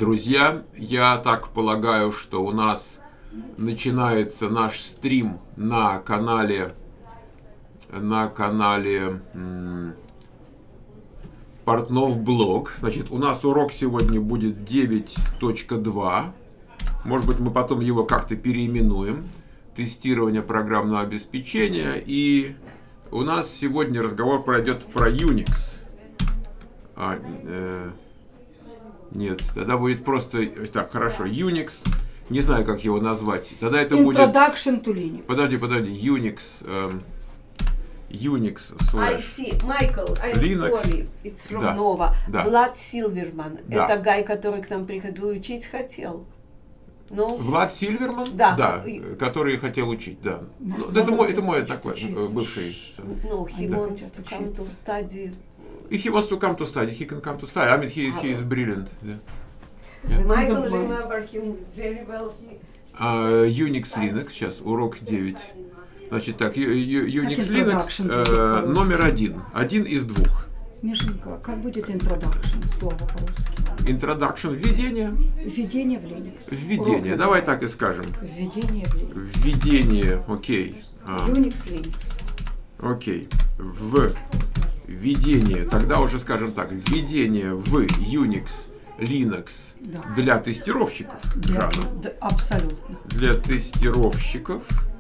Друзья, я так полагаю, что у нас начинается наш стрим на канале Портнов Блог. Значит, у нас урок сегодня будет 9.2. Может быть, мы потом его как-то переименуем. Тестирование программного обеспечения. И у нас сегодня разговор пройдет про Unix. Нет, тогда будет просто... Так, хорошо, Unix. Не знаю, как его назвать. Тогда это будет... Introduction to Linux. Подожди, Unix... Unix slash I see. Michael, I'm Linux. sorry. It's from Да. Nova. Да. Влад Сильверман. Да. Это гай, который к нам приходил учить хотел. Ну, Влад Сильверман? Да. Да, который хотел учить, да. Ну, это мой такой бывший... no, he Да. wants to come to study. He wants to come to study, he can come to study. I mean, he is brilliant. Yeah. Michael, remember him very well. Unix Linux, сейчас урок 9. Значит так, Unix Linux номер 1. Один из двух. Мишенька, как будет introduction, слово по-русски? Introduction, введение. Введение в Linux. Введение, Урок давай Linux. так и скажем. Введение в Linux. Введение, окей. Unix Linux. Окей. Введение, тогда уже скажем так, введение в Unix, Linux Да. для тестировщиков. Да, Жанна. да, абсолютно. Для тестировщиков.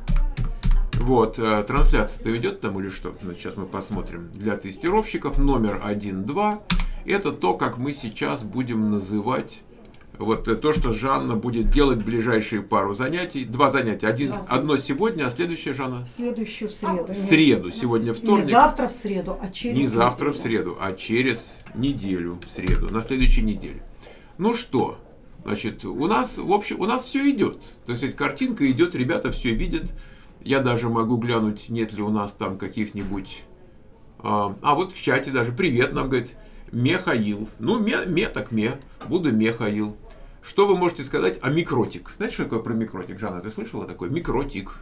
Вот, трансляция-то идет там или что? Значит, сейчас мы посмотрим. Для тестировщиков номер 1.2. Это то, как мы сейчас будем называть вот то, что Жанна будет делать в ближайшие пару занятий. Два занятия. Одно сегодня, а следующее, Жанна? В следующую среду. В среду. Сегодня вторник. Не завтра в среду, а через Не завтра в неделю. среду, а через неделю в среду, на следующей неделе. Ну что, значит, у нас, в общем, у нас все идет. То есть картинка идет, ребята все видят. Я даже могу глянуть, нет ли у нас там каких-нибудь... вот в чате даже привет нам говорит Михаил. Ну, так буду Михаил. Что вы можете сказать о микротик? Знаете, что такое про микротик, Жанна? Ты слышала такое? Микротик.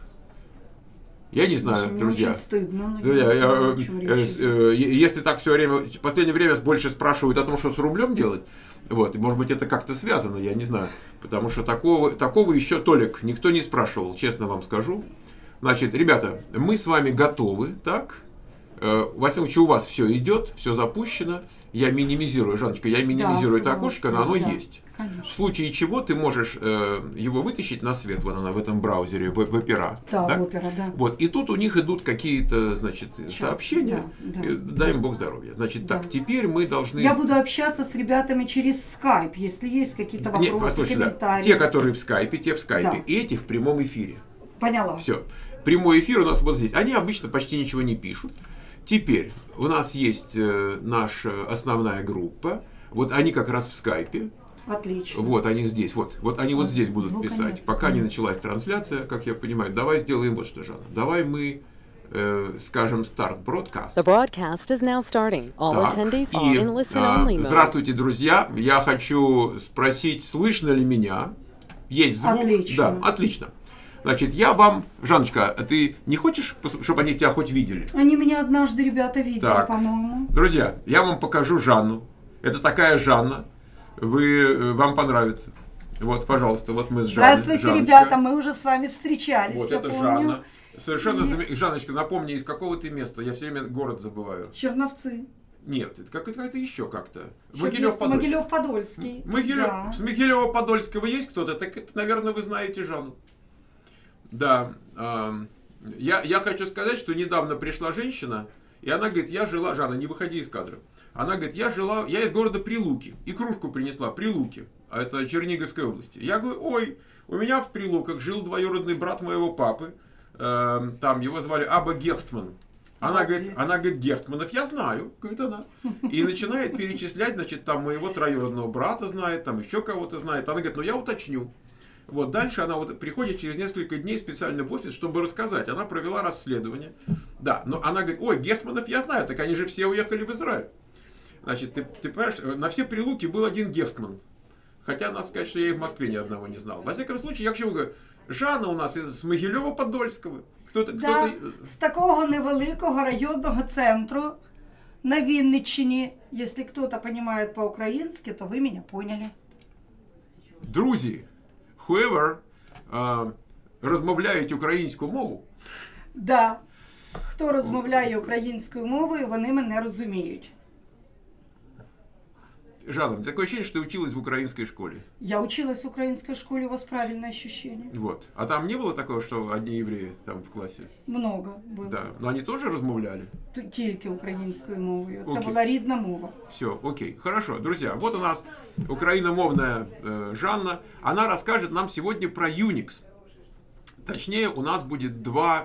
Я не знаю, Мне друзья. очень стыдно. но Друзья, я не знаю, о чем речь идет. если так все время, в последнее время больше спрашивают о том, что с рублем делать, вот, и, может быть, это как-то связано, я не знаю. Потому что такого еще, Толик, никто не спрашивал, честно вам скажу. Значит, ребята, мы с вами готовы, так? Во всяком случае, у вас все идет, все запущено. Я минимизирую, Жанночка, я минимизирую это окошко, но оно есть. Конечно. В случае чего ты можешь его вытащить на свет, вот она в этом браузере, в Opera. Да, так? в Opera, да. Вот, и тут у них идут какие-то, значит, сообщения. Да, да. Дай им Бог здоровья. Значит, Да. так, теперь мы должны... Я буду общаться с ребятами через Skype, если есть какие-то вопросы, Нет, послушай, да. комментарии. Те, которые в скайпе, те в скайпе. Да. Эти в прямом эфире. Поняла. Все. Прямой эфир у нас вот здесь. Они обычно почти ничего не пишут. Теперь у нас есть наша основная группа. Вот они как раз в скайпе. Отлично. Вот они здесь. Вот они вот здесь будут Звука писать. нет. Пока не началась трансляция, как я понимаю. Давай сделаем вот что, Жанна. Давай мы скажем старт broadcast. The broadcast is now starting. All Так, attendees и, are in listen-only mode. здравствуйте, друзья. Я хочу спросить, слышно ли меня? Есть звук? Отлично. Да, отлично. Значит, я вам... Жанночка, а ты не хочешь, чтобы они тебя хоть видели? Они меня однажды, ребята, видели, Так. по-моему. Друзья, я вам покажу Жанну. Это такая Жанна. Вам понравится. Вот, пожалуйста, вот мы с Жанной. Здравствуйте, Жанночка. ребята, мы уже с вами встречались, Вот я это помню. Жанна. Совершенно Жанночка, напомни, из какого ты места? Я все время город забываю. Черновцы. Нет, это еще как-то. Могилев-Подольский. С Могилева-Подольского есть кто-то? Так это, наверное, вы знаете Жанну. Да. Я хочу сказать, что недавно пришла женщина, и она говорит, я жила... Жанна, не выходи из кадра. Она говорит, я из города Прилуки. И кружку принесла, Прилуки. А это Черниговской области. Я говорю, ой, у меня в Прилуках жил двоюродный брат моего папы. Там его звали Аба Гехтман. Она говорит, Гехтманов я знаю, говорит она. И начинает перечислять, значит, там моего троюродного брата знает, там еще кого-то знает. Она говорит, я уточню. Вот дальше она вот приходит через несколько дней специально в офис, чтобы рассказать. Она провела расследование. Да, но она говорит, ой, Гехтманов я знаю, так они же все уехали в Израиль. Значит, ты понимаешь, на все Прилуки был один Гехтман. Хотя надо сказать, что я и в Москве ни одного не знал. Во всяком случае, я к чему говорю, Жанна у нас з Могилєва-Подольського. З такого невеликого районного центру на Вінниччині. Если кто-то понимает по-украински, то вы меня поняли. Друзі, whoever розмовляють українську мову. Да. Хто розмовляє українською мовою, вони мене розуміють. Жанна, такое ощущение, что ты училась в украинской школе. Я училась в украинской школе, у вас правильное ощущение. Вот. А там не было такого, что одни евреи там в классе? Много було. Да. Но они тоже розмовляли? Тільки українською мовою. Це Окей. була рідна мова. Все, окей. Хорошо. Друзья, вот у нас украиномовная Жанна. Она расскажет нам сегодня про Unix. Точнее, у нас будет два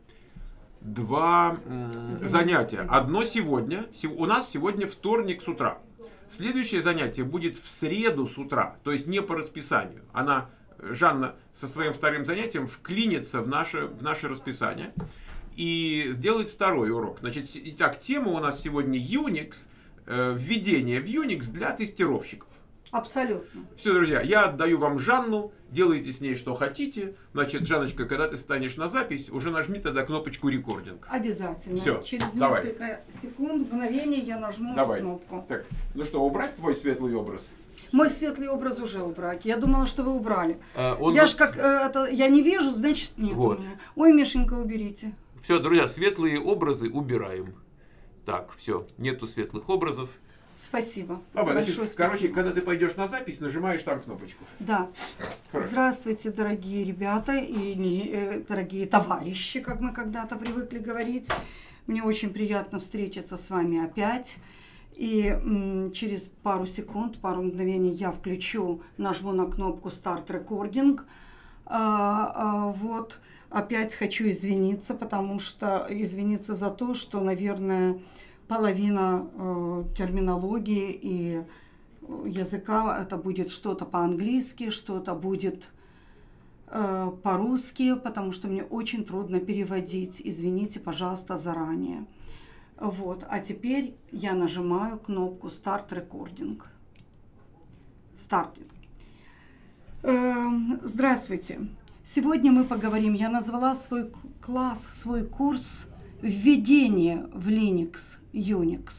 занятия. Одно сегодня. У нас сегодня вторник с утра. Следующее занятие будет в среду с утра, то есть не по расписанию. Жанна со своим вторым занятием вклинится в наше расписание и сделает второй урок. Значит, итак, тема у нас сегодня Unix, введение в Unix для тестировщиков. Абсолютно. Все, друзья, я отдаю вам Жанну, делайте с ней что хотите. Значит, Жанночка, когда ты станешь на запись, уже нажми тогда кнопочку рекординг. Обязательно. Всё, Через давай. несколько секунд, мгновений я нажму Давай. кнопку. Так, ну что, убрать твой светлый образ? Мой светлый образ уже убрать. Я думала, что вы убрали. Он Я вот- ж как я не вижу, значит нет Вот. у меня. Ой, Мишенька, уберите. Все, друзья, светлые образы убираем. Так, все, нету светлых образов. Спасибо. Давай, Большое значит, спасибо. короче, когда ты пойдешь на запись, нажимаешь там кнопочку. Да. Хорошо. Здравствуйте, дорогие ребята и дорогие товарищи, как мы когда-то привыкли говорить. Мне очень приятно встретиться с вами опять. И через пару секунд, пару мгновений я включу, нажму на кнопку Start Recording. Вот. Опять хочу извиниться, потому что извиниться за то, что, наверное, половина терминологии и языка это будет что-то по-английски, что-то будет по-русски, потому что мне очень трудно переводить. Извините, пожалуйста, заранее. Вот. А теперь я нажимаю кнопку Start Recording. Starting. Здравствуйте. Сегодня мы поговорим, я назвала свой класс, свой курс «Введение в Linux, Unix».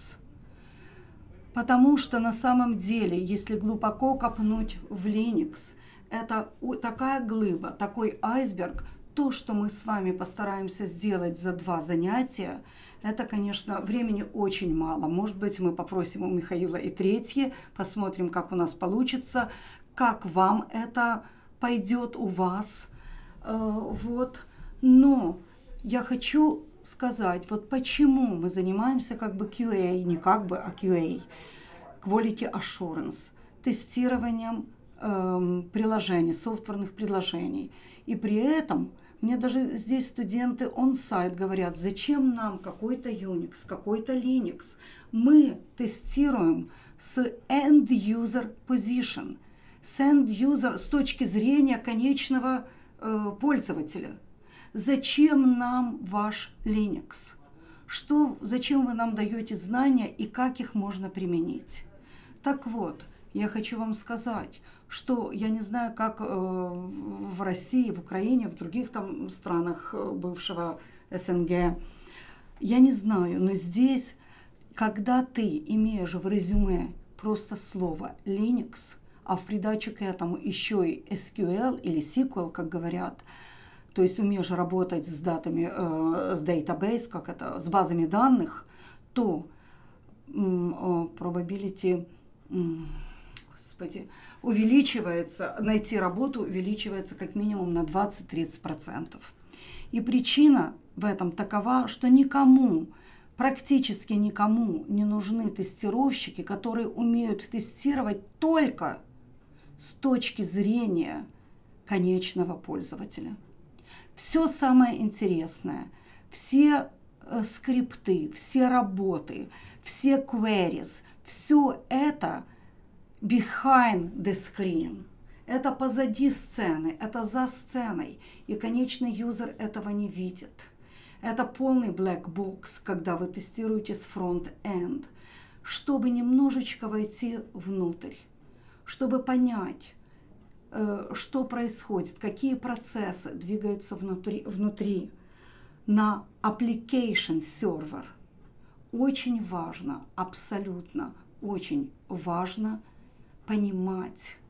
Потому что на самом деле, если глубоко копнуть в Linux, это такая глыба, такой айсберг. То, что мы с вами постараемся сделать за 2 занятия, это, конечно, времени очень мало. Может быть, мы попросим у Михаила и третье, посмотрим, как у нас получится, как вам это пойдет у вас. Вот. Но я хочу сказать, вот почему мы занимаемся как бы QA, не как бы, а QA, Quality Assurance, тестированием приложений, софтверных приложений. И при этом мне даже здесь студенты on-site говорят, зачем нам какой-то Unix, какой-то Linux. Мы тестируем с end-user position, с end-user с точки зрения конечного пользователя. Зачем нам ваш Linux? Зачем вы нам даете знания и как их можно применить? Так вот, я хочу вам сказать, что я не знаю, как в России, в Украине, в других там странах бывшего СНГ, я не знаю, но здесь, когда ты имеешь в резюме просто слово Linux, а в придачу к этому еще и SQL или SQL, как говорят, то есть умеешь работать с датами, с database, как это, с базами данных, то probability, увеличивается, найти работу увеличивается как минимум на 20-30%. И причина в этом такова, что никому, практически никому не нужны тестировщики, которые умеют тестировать только с точки зрения конечного пользователя. Все самое интересное, все скрипты, все работы, все queries, все это behind the screen. Это позади сцены, это за сценой. И конечный юзер этого не видит. Это полный black box, когда вы тестируете с front-end, чтобы немножечко войти внутрь, чтобы понять, что происходит, какие процессы двигаются внутри на application server. Очень важно, абсолютно очень важно понимать,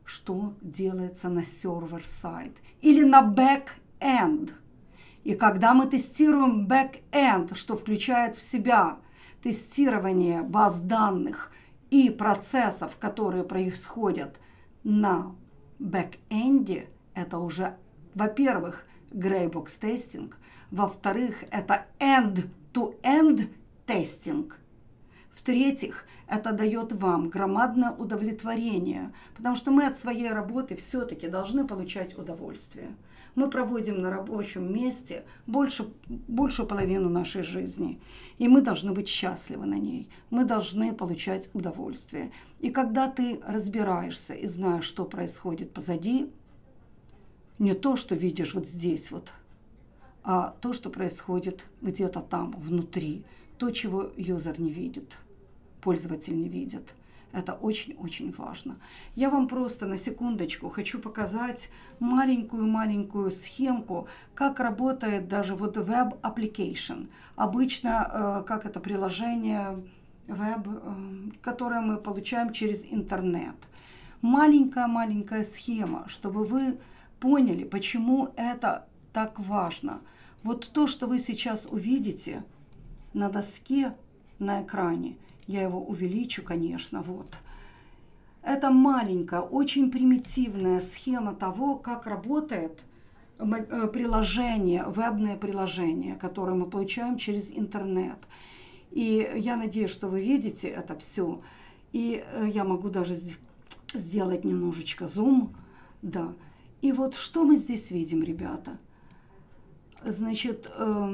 что делается на сервер-сайд или на бэк-энд. И когда мы тестируем бэк-энд, что включает в себя тестирование баз данных и процессов, которые происходят на бэк-энде, это уже, во-первых, Greybox тестинг, во-вторых, это end-to-end тестинг. В-третьих, это дает вам громадное удовлетворение, потому что мы от своей работы все-таки должны получать удовольствие. Мы проводим на рабочем месте большую половину нашей жизни, и мы должны быть счастливы на ней, мы должны получать удовольствие. И когда ты разбираешься и знаешь, что происходит позади, не то, что видишь вот здесь вот, а то, что происходит где-то там, внутри, то, чего юзер не видит, пользователь не видит. Это очень-очень важно. Я вам просто на секундочку хочу показать маленькую схемку, как работает даже вот Web Application. Обычно, как это приложение Web, которое мы получаем через интернет. Маленькая схема, чтобы вы поняли, почему это так важно. Вот то, что вы сейчас увидите на доске, на экране, я его увеличу, конечно, вот. Это маленькая, очень примитивная схема того, как работает приложение, вебное приложение, которое мы получаем через интернет. И я надеюсь, что вы видите это все. И я могу даже сделать немножечко зум. Да. И вот что мы здесь видим, ребята? Значит,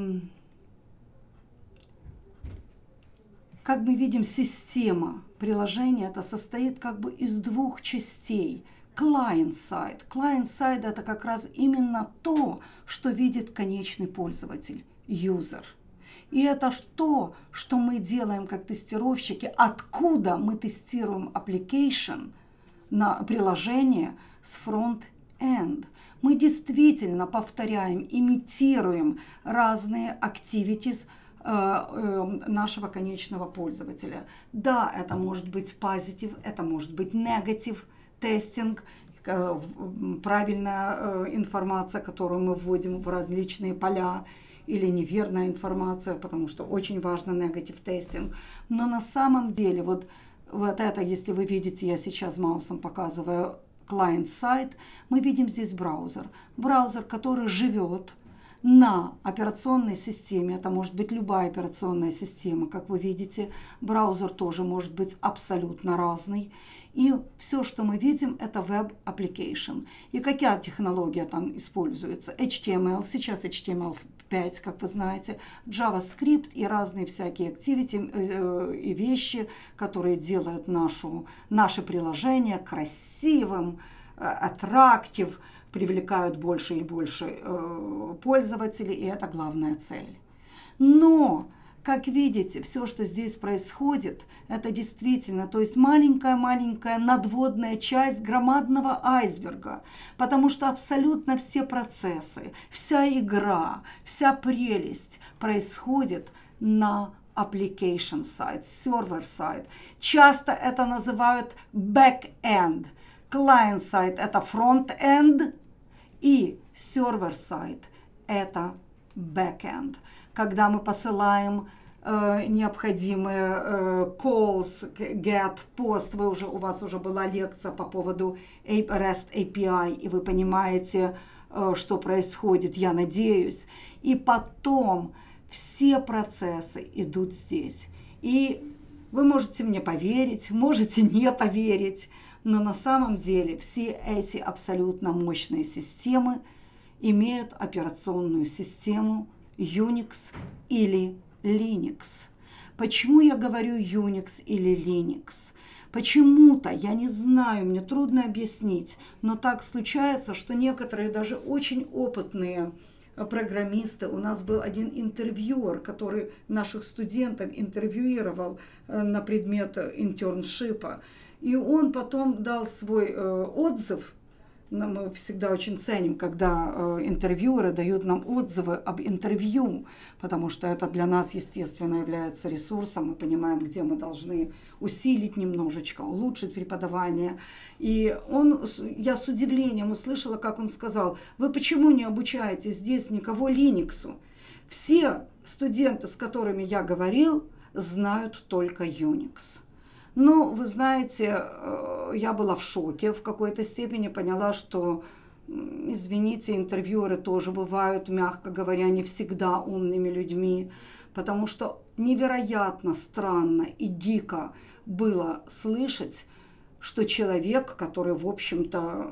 как мы видим, система приложения это состоит как бы из двух частей. Client-side. Client-side это как раз именно то, что видит конечный пользователь, user. И это то, что мы делаем как тестировщики, откуда мы тестируем application на приложение с front-end. Мы действительно повторяем, имитируем разные activities нашего конечного пользователя. Да, это может быть positive, это может быть negative тестинг, правильная информация, которую мы вводим в различные поля, или неверная информация, потому что очень важно negative тестинг. Но на самом деле, вот это, если вы видите, я сейчас маусом показываю client-side, мы видим здесь браузер. Браузер, который живет на операционной системе, это может быть любая операционная система, как вы видите, браузер тоже может быть абсолютно разный. И все, что мы видим, это Web Application. И какая технология там используется? HTML, сейчас HTML5, как вы знаете, JavaScript и разные всякие activity и вещи, которые делают наше приложение красивым, attractive, привлекают больше и больше пользователей, и это главная цель. Но, как видите, все, что здесь происходит, это действительно, то есть маленькая надводная часть громадного айсберга, потому что абсолютно все процессы, вся игра, вся прелесть происходит на application side, server side. Часто это называют back-end. Client-side это front-end, и server-side это back-end. Когда мы посылаем необходимые calls, get, post, у вас уже была лекция по поводу REST API, и вы понимаете, что происходит, я надеюсь. И потом все процессы идут здесь. И вы можете мне поверить, можете не поверить, но на самом деле все эти абсолютно мощные системы имеют операционную систему Unix или Linux. Почему я говорю Unix или Linux? Почему-то, я не знаю, мне трудно объяснить, но так случается, что некоторые даже очень опытные программисты, у нас был один интервьюер, который наших студентов интервьюировал на предмет интерншипа, и он потом дал свой отзыв мы всегда очень ценим, когда интервьюеры дают нам отзывы об интервью, потому что это для нас, естественно, является ресурсом. Мы понимаем, где мы должны усилить немножечко, улучшить преподавание. И я с удивлением услышала, как он сказал: вы почему не обучаете здесь никого Linux? Все студенты, с которыми я говорил, знают только Unix. Но, вы знаете, я была в шоке в какой-то степени, поняла, что, извините, интервьюеры тоже бывают, мягко говоря, не всегда умными людьми, потому что невероятно странно и дико было слышать, что человек, который, в общем-то,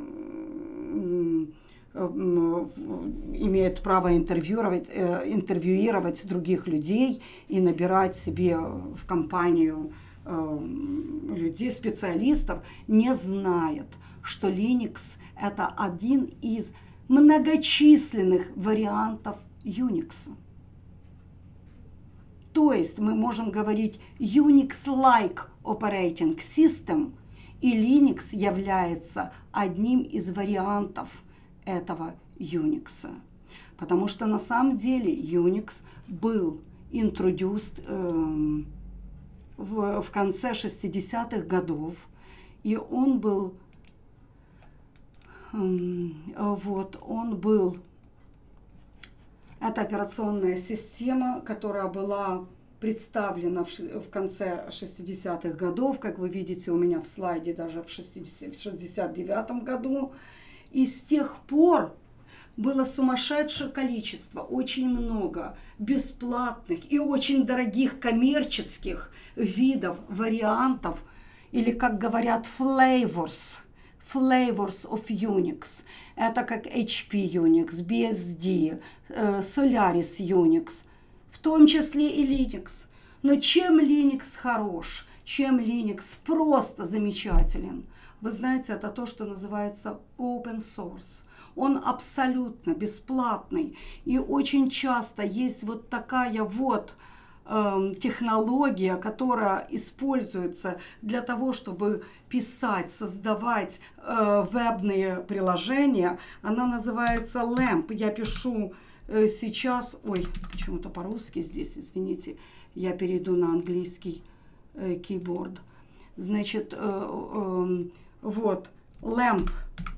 имеет право интервьюировать других людей и набирать себе в компанию людей, специалистов, не знает, что Linux – это один из многочисленных вариантов Unix. То есть мы можем говорить Unix-like operating system, и Linux является одним из вариантов этого Unix. Потому что на самом деле Unix был introduced в конце 60-х годов, и он был, это операционная система, которая была представлена в конце 60-х годов, как вы видите у меня в слайде, даже в 69-м году, и с тех пор было сумасшедшее количество, очень много бесплатных и очень дорогих коммерческих видов, вариантов, или, как говорят, flavors of Unix. Это как HP Unix, BSD, Solaris Unix, в том числе и Linux. Но чем Linux хорош, чем Linux просто замечателен, вы знаете, это то, что называется open source. Он абсолютно бесплатный, и очень часто есть вот такая вот технология, которая используется для того, чтобы писать, создавать вебные приложения. Она называется LAMP. Я пишу сейчас, почему-то по-русски здесь, извините, я перейду на английский keyboard. Значит, вот, LAMP.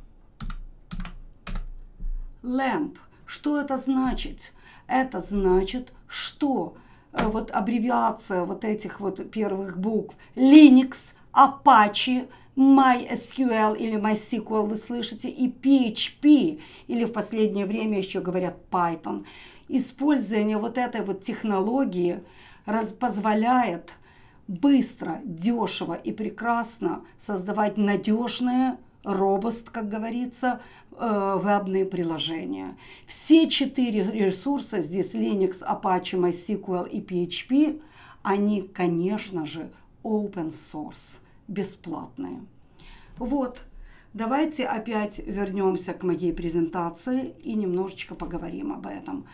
LAMP. Что это значит? Это значит, что вот аббревиация вот этих вот первых букв Linux, Apache, MySQL или MySQL, вы слышите, и PHP, или в последнее время еще говорят Python. Использование вот этой вот технологии позволяет быстро, дешево и прекрасно создавать надежные, робust, как говорится, вебные приложения. Все 4 ресурса здесь, Linux, Apache, MySQL и PHP, они, конечно же, open source, бесплатные. Вот, давайте опять вернемся к моей презентации и немножечко поговорим об этом.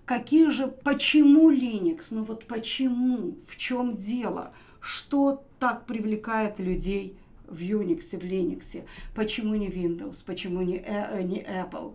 Почему Linux? Ну вот почему? В чем дело? Что так привлекает людей в Unix, в Linux? Почему не Windows? Почему не Apple?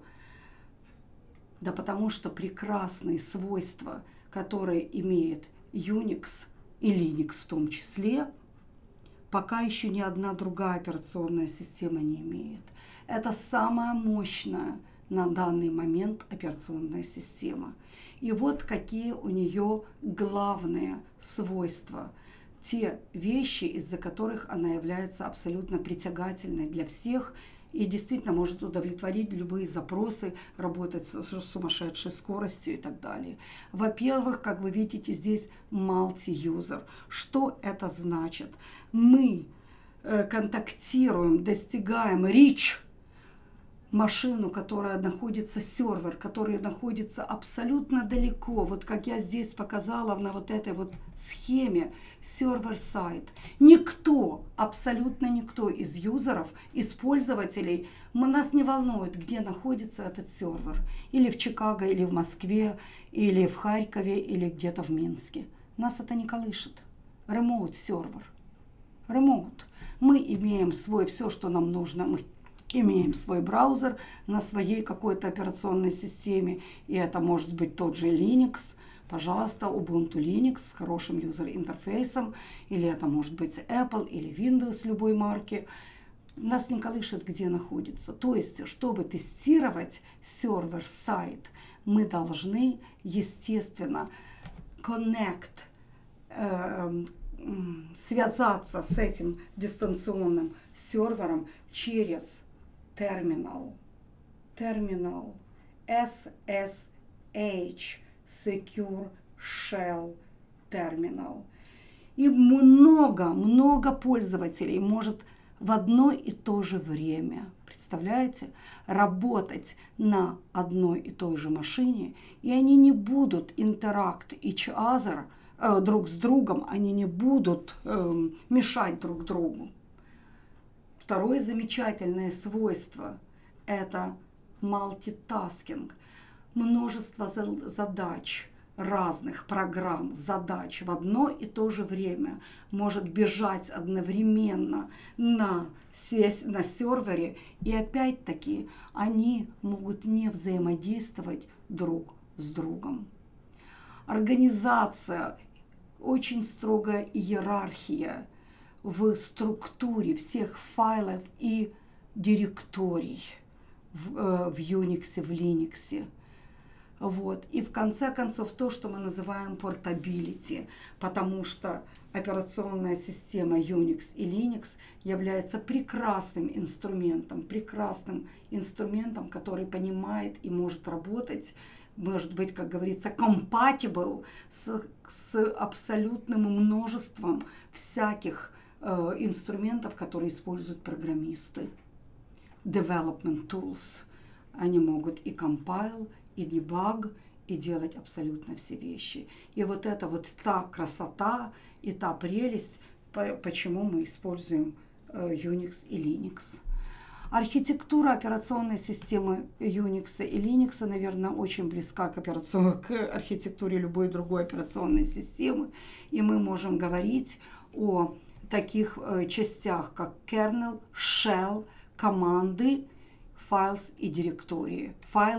Да потому что прекрасные свойства, которые имеет Unix и Linux в том числе, пока еще ни одна другая операционная система не имеет. Это самая мощная на данный момент операционная система. И вот какие у нее главные свойства. Те вещи, из-за которых она является абсолютно притягательной для всех и действительно может удовлетворить любые запросы, работать с сумасшедшей скоростью и так далее. Во-первых, как вы видите, здесь multi-user. Что это значит? Мы контактируем, достигаем reach, машину, которая находится, сервер, который находится абсолютно далеко. Вот как я здесь показала на вот этой вот схеме, сервер-сайт. Никто, абсолютно никто из юзеров, из пользователей, нас не волнует, где находится этот сервер. Или в Чикаго, или в Москве, или в Харькове, или где-то в Минске. Нас это не колышет. Remote сервер. Remote. Мы имеем свой, все, что нам нужно. Мы имеем свой браузер на своей какой-то операционной системе, и это может быть тот же Linux, пожалуйста, Ubuntu Linux с хорошим юзер-интерфейсом, или это может быть Apple или Windows любой марки. Нас не колышет, где находится. То есть, чтобы тестировать сервер-сайт, мы должны, естественно, связаться с этим дистанционным сервером через терминал. Терминал SSH, Secure Shell Terminal. И много пользователей может в одно и то же время, представляете, работать на одной и той же машине, и они не будут interact each other, друг с другом, они не будут мешать друг другу. Второе замечательное свойство – это multitasking. Множество задач, разных программ, задач в одно и то же время может бежать одновременно на сервере, и опять-таки они могут не взаимодействовать друг с другом. Организация, очень строгая иерархия в структуре всех файлов и директорий в Unix, в Linux. Вот. И в конце концов то, что мы называем portability, потому что операционная система Unix и Linux является прекрасным инструментом, который понимает и может работать, может быть, как говорится, compatible с абсолютным множеством всяких инструментов, которые используют программисты. Development tools. Они могут и compile, и debug, и делать абсолютно все вещи. И вот это вот та красота и та прелесть, почему мы используем Unix и Linux. Архитектура операционной системы Unix и Linux, наверное, очень близка к архитектуре любой другой операционной системы. И мы можем говорить о таких частях, как kernel, shell, команды, файлы и директории.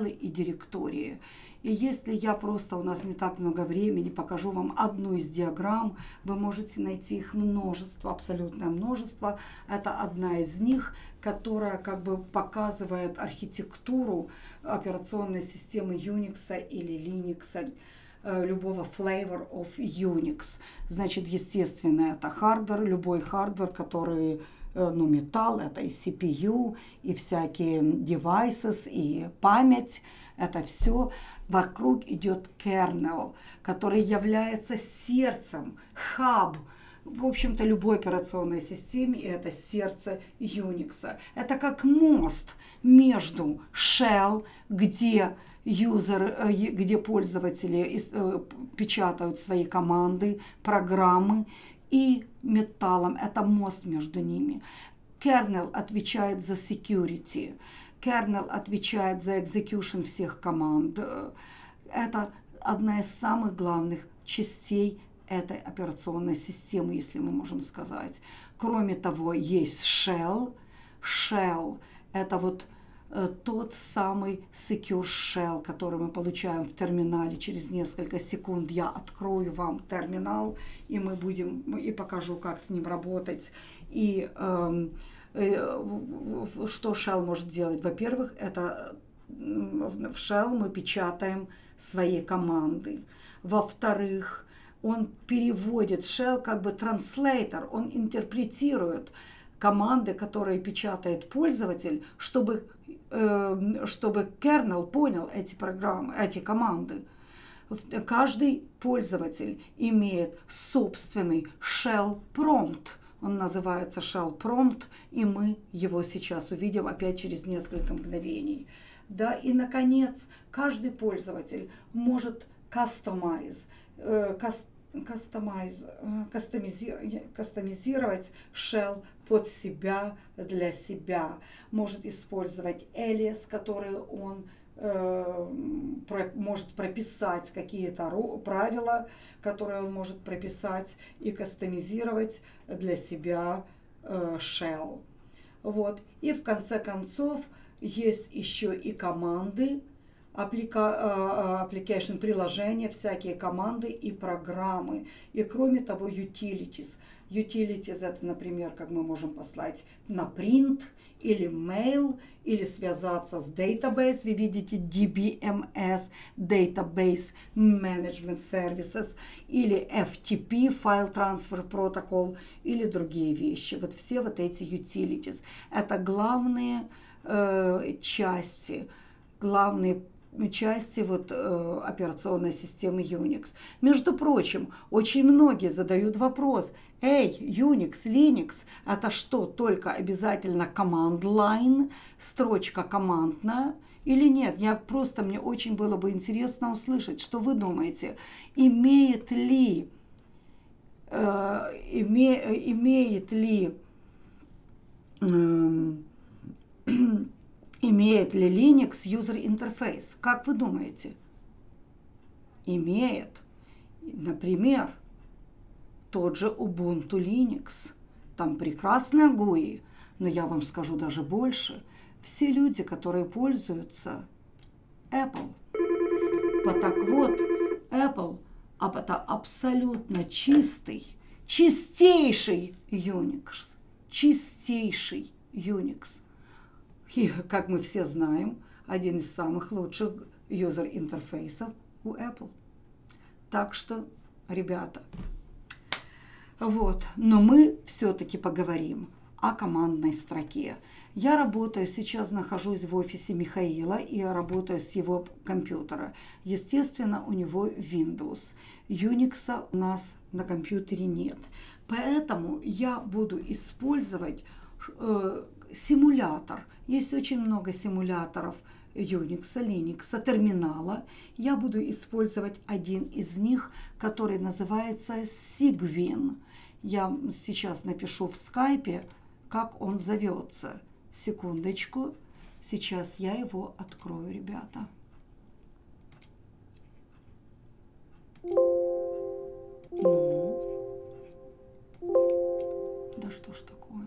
И если я просто, у нас не так много времени, покажу вам одну из диаграмм, вы можете найти их множество, абсолютное множество. Это одна из них, которая как бы показывает архитектуру операционной системы Unix или Linux, любого flavor of Unix. Значит, естественно, это хардвер, любой хардвер, который металл, это и CPU, и всякие devices, и память, это все. Вокруг идет kernel, который является сердцем, hub, в общем-то, любой операционной системы, и это сердце Unix. Это как мост между shell, где пользователи печатают свои команды, программы, и металлом. Это мост между ними. Kernel отвечает за security. Kernel отвечает за execution всех команд. Это одна из самых главных частей этой операционной системы, если мы можем сказать. Кроме того, есть shell. Shell – это вот тот самый Secure Shell, который мы получаем в терминале. Через несколько секунд я открою вам терминал, и мы будем, и покажу, как с ним работать. И что Shell может делать? Во-первых, это в Shell мы печатаем свои команды. Во-вторых, он переводит, Shell как бы транслейтер, он интерпретирует команды, которые печатает пользователь, чтобы kernel понял эти программы, эти команды. Каждый пользователь имеет собственный shell prompt. Он называется shell prompt, и мы его сейчас увидим опять через несколько мгновений. Да, и, наконец, каждый пользователь может кастомизировать shell под себя, для себя. Может использовать alias, который он может прописать, какие-то правила, которые он может прописать и кастомизировать для себя shell. Вот. И в конце концов есть еще и команды, application приложения, всякие команды и программы. И кроме того, utilities. Utilities это, например, как мы можем послать на print или mail, или связаться с database. Вы видите DBMS, Database Management Services, или FTP, File Transfer Protocol, или другие вещи. Вот все вот эти utilities. Это главные части вот, операционной системы Unix. Между прочим, очень многие задают вопрос: эй, Unix, Linux, это что, только обязательно command line, строчка командная, или нет? Мне очень было бы интересно услышать, что вы думаете, имеет ли Linux user interface? Как вы думаете? Имеет. Например, тот же Ubuntu Linux. Там прекрасная GUI, но я вам скажу даже больше. Все люди, которые пользуются Apple. Так вот, Apple – это абсолютно чистейший Unix. Чистейший Unix. И, как мы все знаем, один из самых лучших юзер-интерфейсов у Apple. Так что, ребята, вот. Но мы все-таки поговорим о командной строке. Я сейчас нахожусь в офисе Михаила, и я работаю с его компьютера. Естественно, у него Windows. Unix у нас на компьютере нет. Поэтому я буду использовать симулятор. Есть очень много симуляторов Unix, Linux, терминала. Я буду использовать один из них, который называется Cygwin. Я сейчас напишу в скайпе, как он зовется. Секундочку. Сейчас я его открою, ребята. Да что ж такое?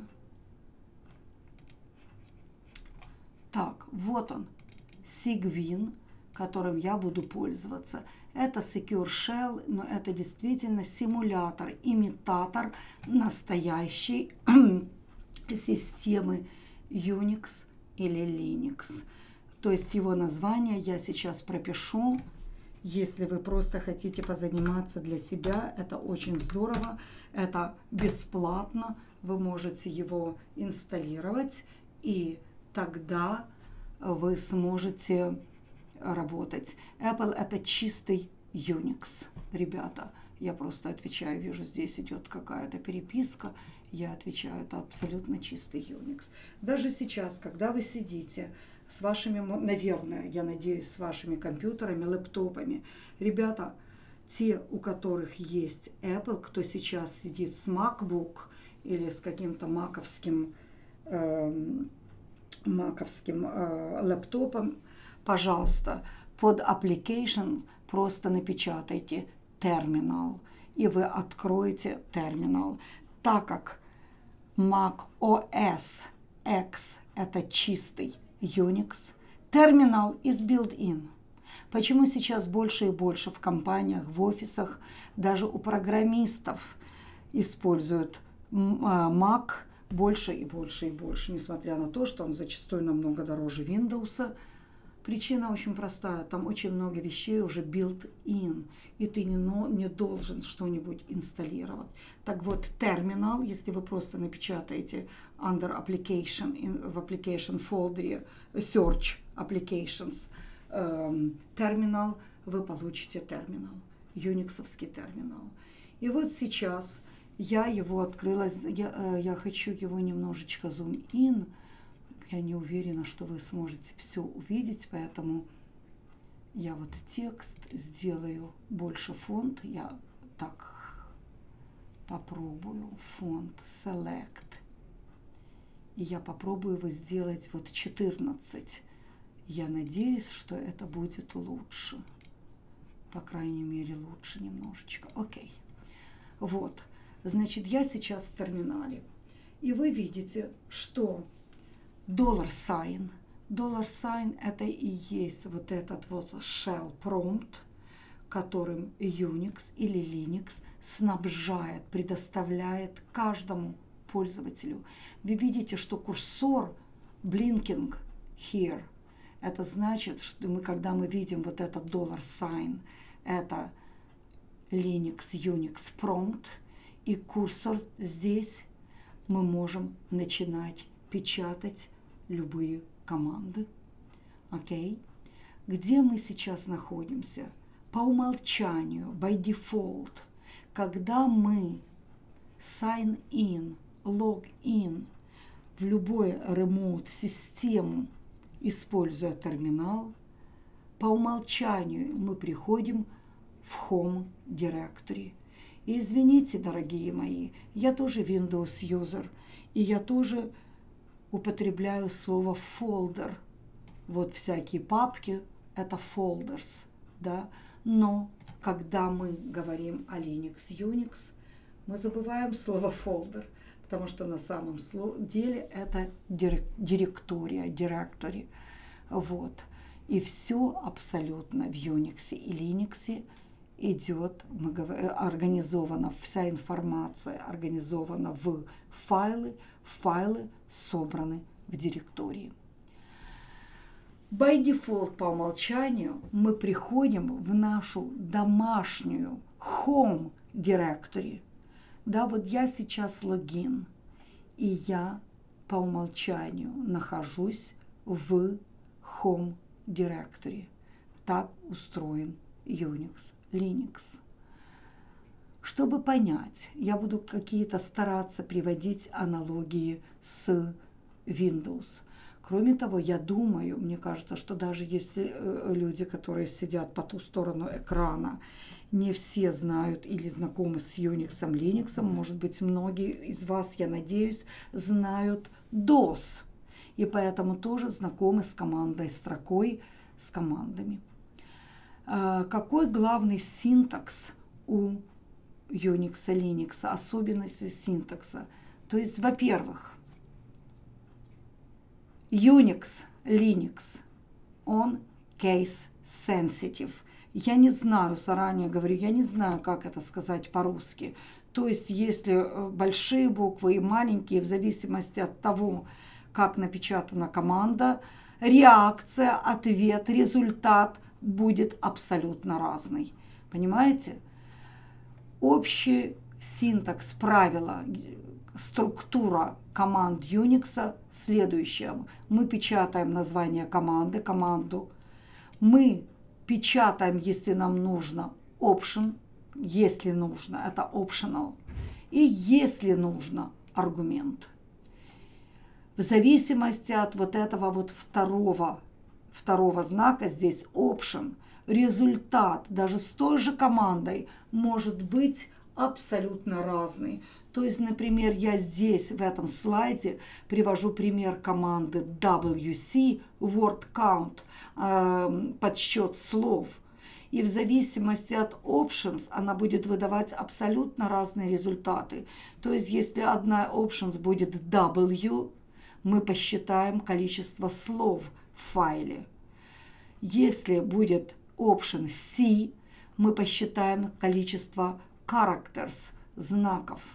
Так, вот он, Cygwin, которым я буду пользоваться. Это Secure Shell, но это действительно симулятор, имитатор настоящей системы Unix или Linux. То есть его название я сейчас пропишу. Если вы просто хотите позаниматься для себя, это очень здорово, это бесплатно, вы можете его инсталлировать, и тогда вы сможете работать. Apple – это чистый Unix, ребята. Я просто отвечаю, вижу, здесь идет какая-то переписка, я отвечаю, это абсолютно чистый Unix. Даже сейчас, когда вы сидите с вашими, наверное, я надеюсь, с вашими компьютерами, лэптопами, ребята, те, у которых есть Apple, кто сейчас сидит с MacBook или с каким-то маковским лэптопом, пожалуйста, под application просто напечатайте терминал, и вы откроете терминал. Так как Mac OS X это чистый Unix, терминал is built-in. Почему сейчас больше и больше в компаниях, в офисах, даже у программистов используют Mac больше и больше и больше, несмотря на то, что он зачастую намного дороже Windows. Причина очень простая. Там очень много вещей уже built-in, и ты не должен что-нибудь инсталлировать. Так вот, терминал, если вы просто напечатаете under application, в application folder search applications терминал, вы получите терминал, юниксовский терминал. И вот сейчас я его открыла, я хочу его немножечко zoom-in. Я не уверена, что вы сможете все увидеть, поэтому я вот текст сделаю больше фонд. Я так попробую. Фонд Select. И я попробую его сделать вот 14. Я надеюсь, что это будет лучше. По крайней мере, лучше немножечко. Окей. Вот. Значит, я сейчас в терминале. И вы видите, что $sign. $sign это и есть вот этот вот shell prompt, которым Unix или Linux снабжает, предоставляет каждому пользователю. Вы видите, что курсор blinking here, это значит, что когда мы видим вот этот $sign, это Linux, Unix prompt, и курсор здесь мы можем начинать печатать любые команды. Окей? Где мы сейчас находимся? По умолчанию, by default, когда мы sign in, log in в любой remote систему, используя терминал, по умолчанию мы приходим в Home Directory. И извините, дорогие мои, я тоже Windows user, и я тоже употребляю слово folder. Вот всякие папки – это folders, да. Но когда мы говорим о Linux, Unix, мы забываем слово folder, потому что на самом деле это директория, directory. Вот. И все абсолютно в Unix и Linux идет, организована, вся информация организована в файлы, файлы собраны в директории. By default, по умолчанию, мы приходим в нашу домашнюю home directory. Да, вот я сейчас логин, и я по умолчанию нахожусь в home directory. Так устроен Unix, Linux. Чтобы понять, я буду какие-то стараться приводить аналогии с Windows. Кроме того, я думаю, мне кажется, что даже если люди, которые сидят по ту сторону экрана, не все знают или знакомы с Unix, Linux, может быть, многие из вас, я надеюсь, знают DOS, и поэтому тоже знакомы с командой строкой, с командами. Какой главный синтакс у Unix, Linux, особенности синтакса? То есть, во-первых, Unix, Linux, он case sensitive. Я не знаю, заранее говорю, я не знаю, как это сказать по-русски. То есть, если большие буквы и маленькие, в зависимости от того, как напечатана команда, реакция, ответ, результат будет абсолютно разный. Понимаете? Общий синтакс, правила, структура команд Unix следующая. Мы печатаем название команды, команду. Мы печатаем, если нам нужно, option, если нужно, это optional. И если нужно, аргумент. В зависимости от вот этого вот второго знака, здесь option, результат даже с той же командой может быть абсолютно разный. То есть, например, я здесь, в этом слайде, привожу пример команды WC, word count, подсчет слов. И в зависимости от options она будет выдавать абсолютно разные результаты. То есть, если одна options будет W, мы посчитаем количество слов в файле. Если будет option C, мы посчитаем количество characters, знаков.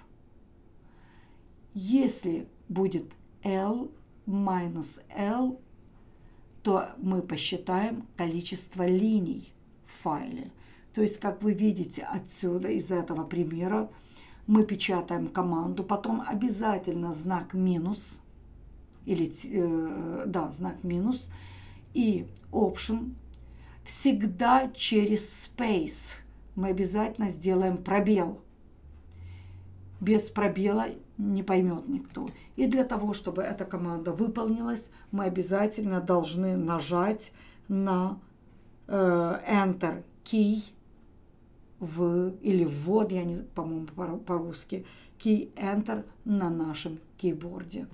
Если будет L минус L, то мы посчитаем количество линий в файле. То есть, как вы видите отсюда, из этого примера, мы печатаем команду, потом обязательно знак минус, или, знак минус, и option, всегда через space мы обязательно сделаем пробел. Без пробела не поймет никто. И для того, чтобы эта команда выполнилась, мы обязательно должны нажать на Enter key или ввод, я не, по-моему, по-русски, key Enter на нашем кейборде.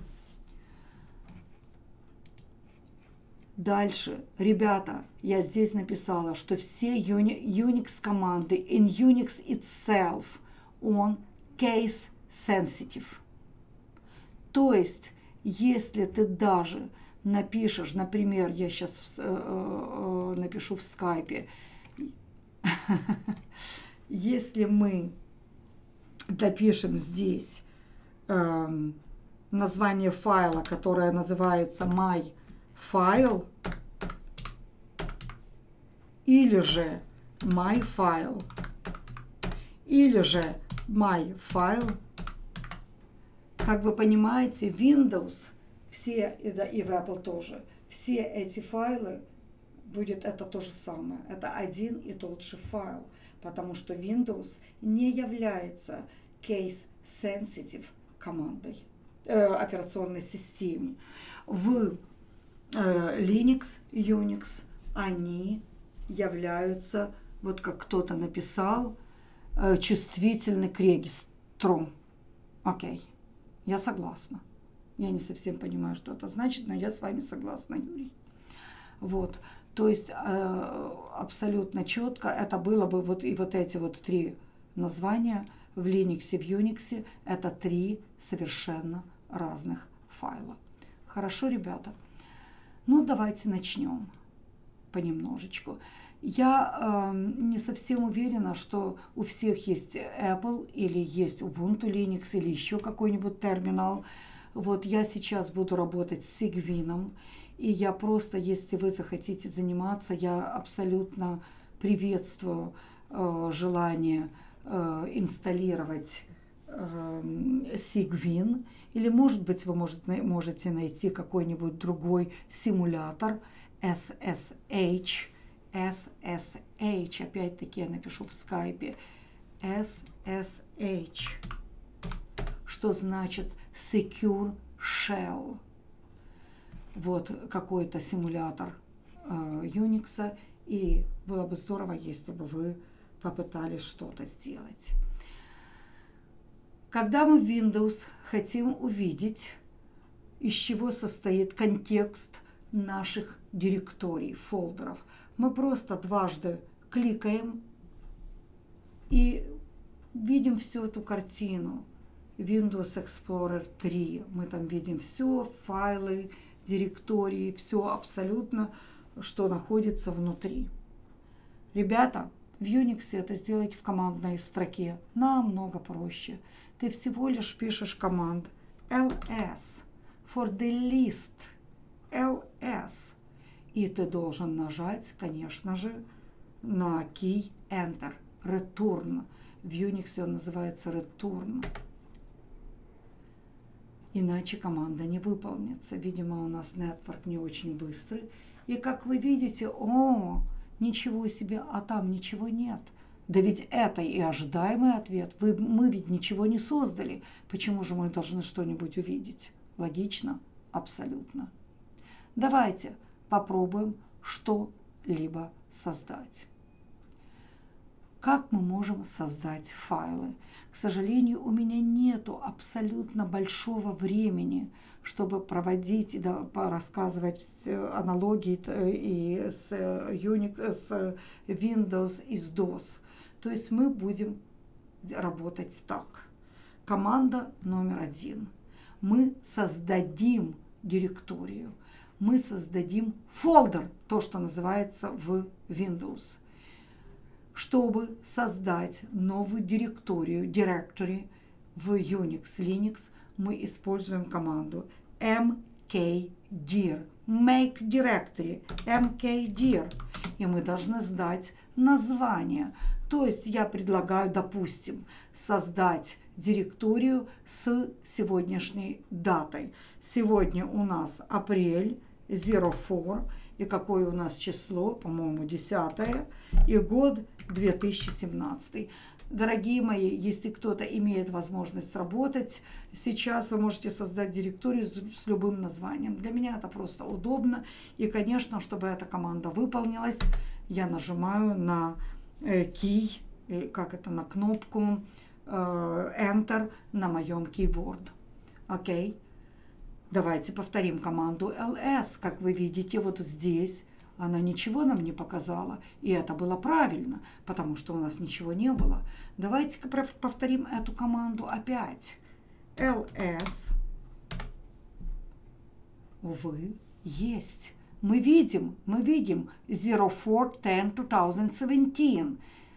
Дальше, ребята, я здесь написала, что все Unix команды in Unix itself, он case sensitive. То есть, если ты даже напишешь, например, я сейчас напишу в скайпе, если мы допишем здесь название файла, которое называется myFile, или же myFile, или же myFile, как вы понимаете, Windows, все, и в Apple тоже, все эти файлы, будет это то же самое. Это один и тот же файл, потому что Windows не является case-sensitive командой, операционной системе. В Linux, Unix они являются, вот как кто-то написал, чувствительны к регистру. Окей, я согласна. Я не совсем понимаю, что это значит, но я с вами согласна, Юрий. Вот, то есть абсолютно четко это было бы вот и вот эти вот три названия в Linux и в Unix, это три совершенно разных файла. Хорошо, ребята? Ну, давайте начнем понемножечку. Я не совсем уверена, что у всех есть Apple или есть Ubuntu Linux или еще какой-нибудь терминал. Вот я сейчас буду работать с Sigwin, и я просто, если вы захотите заниматься, я абсолютно приветствую желание инсталлировать Sigwin, или, может быть, вы можете найти какой-нибудь другой симулятор SSH, опять-таки я напишу в скайпе, SSH, что значит Secure Shell. Вот какой-то симулятор Unix, и было бы здорово, если бы вы попытались что-то сделать. Когда мы в Windows хотим увидеть, из чего состоит контекст наших директорий, фолдеров, мы просто дважды кликаем и видим всю эту картину. Windows Explorer 3. Мы там видим все, файлы, директории, все абсолютно, что находится внутри. Ребята, в Unix это сделать в командной строке намного проще. Ты всего лишь пишешь команд ls for the list, ls, и ты должен нажать, конечно же, на key Enter, Return. В Unix он называется Return. Иначе команда не выполнится. Видимо, у нас network не очень быстрый. И как вы видите, ничего себе, а там ничего нет. Да ведь это и ожидаемый ответ. Мы ведь ничего не создали. Почему же мы должны что-нибудь увидеть? Логично? Абсолютно. Давайте попробуем что-либо создать. Как мы можем создать файлы? К сожалению, у меня нету абсолютно большого времени, чтобы проводить и рассказывать аналогии и с Unix, с Windows и с DOS. То есть мы будем работать так. Команда номер 1. Мы создадим директорию. Мы создадим фолдер, то, что называется в Windows. Чтобы создать новую директорию, directory в Unix, Linux, мы используем команду mkdir, make directory, mkdir, и мы должны сдать название. То есть я предлагаю, допустим, создать директорию с сегодняшней датой. Сегодня у нас апрель 04, и какое у нас число, по-моему, 10, и год 2017. Дорогие мои, если кто-то имеет возможность работать, сейчас вы можете создать директорию с любым названием. Для меня это просто удобно. И, конечно, чтобы эта команда выполнилась, я нажимаю на key, на кнопку Enter на моем keyboard. Окей? Давайте повторим команду ls. Как вы видите, вот здесь она ничего нам не показала. И это было правильно, потому что у нас ничего не было. Давайте-ка повторим эту команду опять. ls Увы, есть. Мы видим 04/10/2017,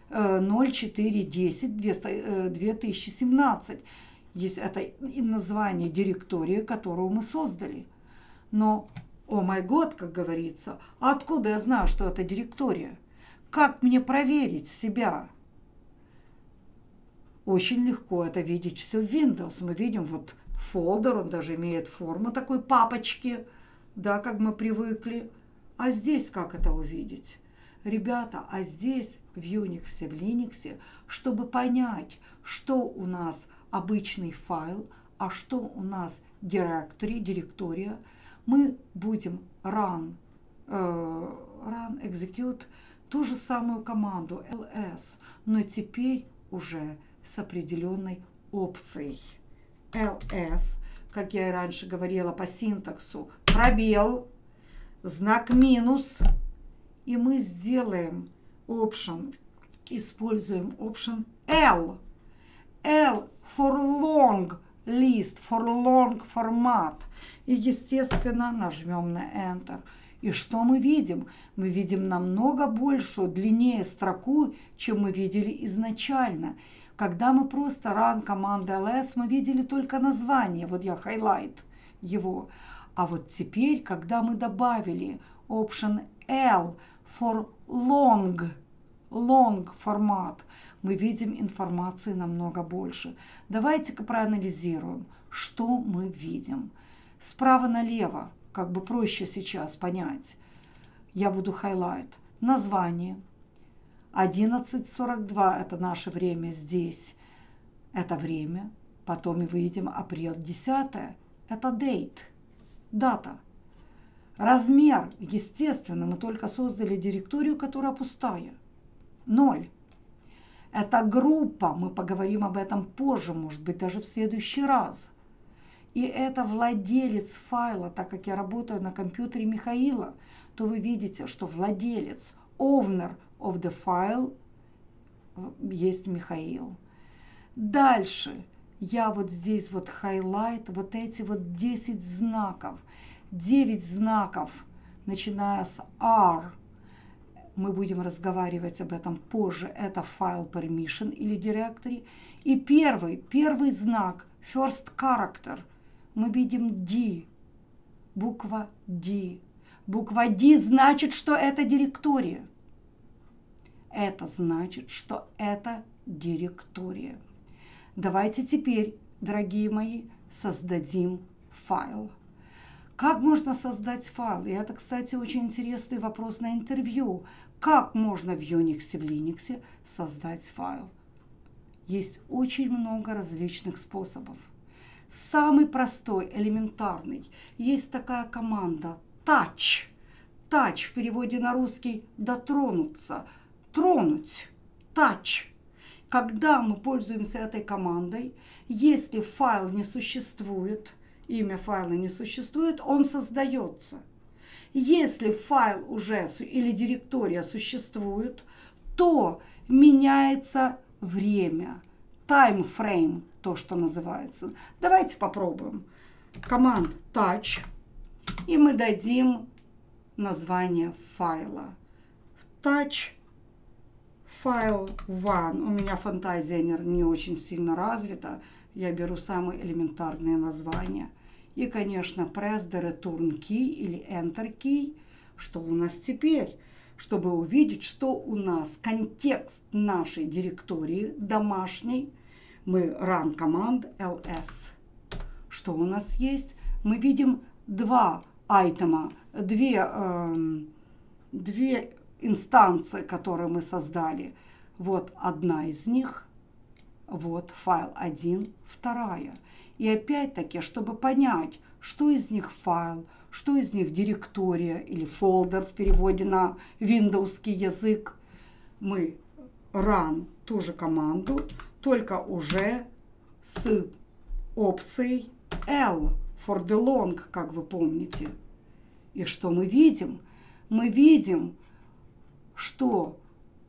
04/10/2017. Это название директории, которую мы создали. Но, о май год, как говорится, откуда я знаю, что это директория? Как мне проверить себя? Очень легко это видеть все в Windows. Мы видим вот фолдер, он даже имеет форму такой папочки, да, как мы привыкли. А здесь как это увидеть? Ребята, а здесь в Unix, в Linux, чтобы понять, что у нас обычный файл, а что у нас директория, мы будем run execute ту же самую команду ls, но теперь уже с определенной опцией. ls, как я и раньше говорила по синтаксу, пробел, знак минус, и мы сделаем option, используем option L. L for long list, for long format. И, естественно, нажмем на Enter. И что мы видим? Мы видим намного большую, длиннее строку, чем мы видели изначально. Когда мы просто run команду ls, мы видели только название. Вот я highlight его. А вот теперь, когда мы добавили option L for long формат, мы видим информации намного больше. Давайте-ка проанализируем, что мы видим. Справа налево, как бы проще сейчас понять. Я буду highlight. Название. 11:42 это наше время здесь. Это время. Потом мы видим апрель 10. Это date. Дата. Размер. Естественно, мы только создали директорию, которая пустая. 0. Это группа. Мы поговорим об этом позже, может быть, даже в следующий раз. И это владелец файла. Так как я работаю на компьютере Михаила, то вы видите, что владелец, owner of the file, есть Михаил. Дальше я вот здесь вот highlight вот эти вот 10 знаков. 9 знаков, начиная с R. Мы будем разговаривать об этом позже. Это file permission или directory. И первый знак, first character, мы видим D. Буква D. Буква D значит, что это директория. Это значит, что это директория. Давайте теперь, дорогие мои, создадим файл. Как можно создать файл? И это, кстати, очень интересный вопрос на интервью. Как можно в Unix, в Linux создать файл? Есть очень много различных способов. Самый простой, элементарный. Есть такая команда touch. Touch в переводе на русский дотронуться, тронуть. Touch. Когда мы пользуемся этой командой, если файл не существует, имя файла не существует, он создается. Если файл уже или директория существует, то меняется время, time frame, то, что называется. Давайте попробуем. Команд touch, и мы дадим название файла. Touch file one. У меня фантазия не очень сильно развита. Я беру самые элементарные названия. И, конечно, press the return key или enter key. Что у нас теперь? Чтобы увидеть, что у нас контекст нашей директории домашней, мы run команд ls. Что у нас есть? Мы видим два айтема, две инстанции, которые мы создали. Вот одна из них. Вот файл 1, вторая. И опять-таки, чтобы понять, что из них файл, что из них директория или фолдер в переводе на виндовский язык, мы run ту же команду, только уже с опцией L for the long, как вы помните. И что мы видим? Мы видим, что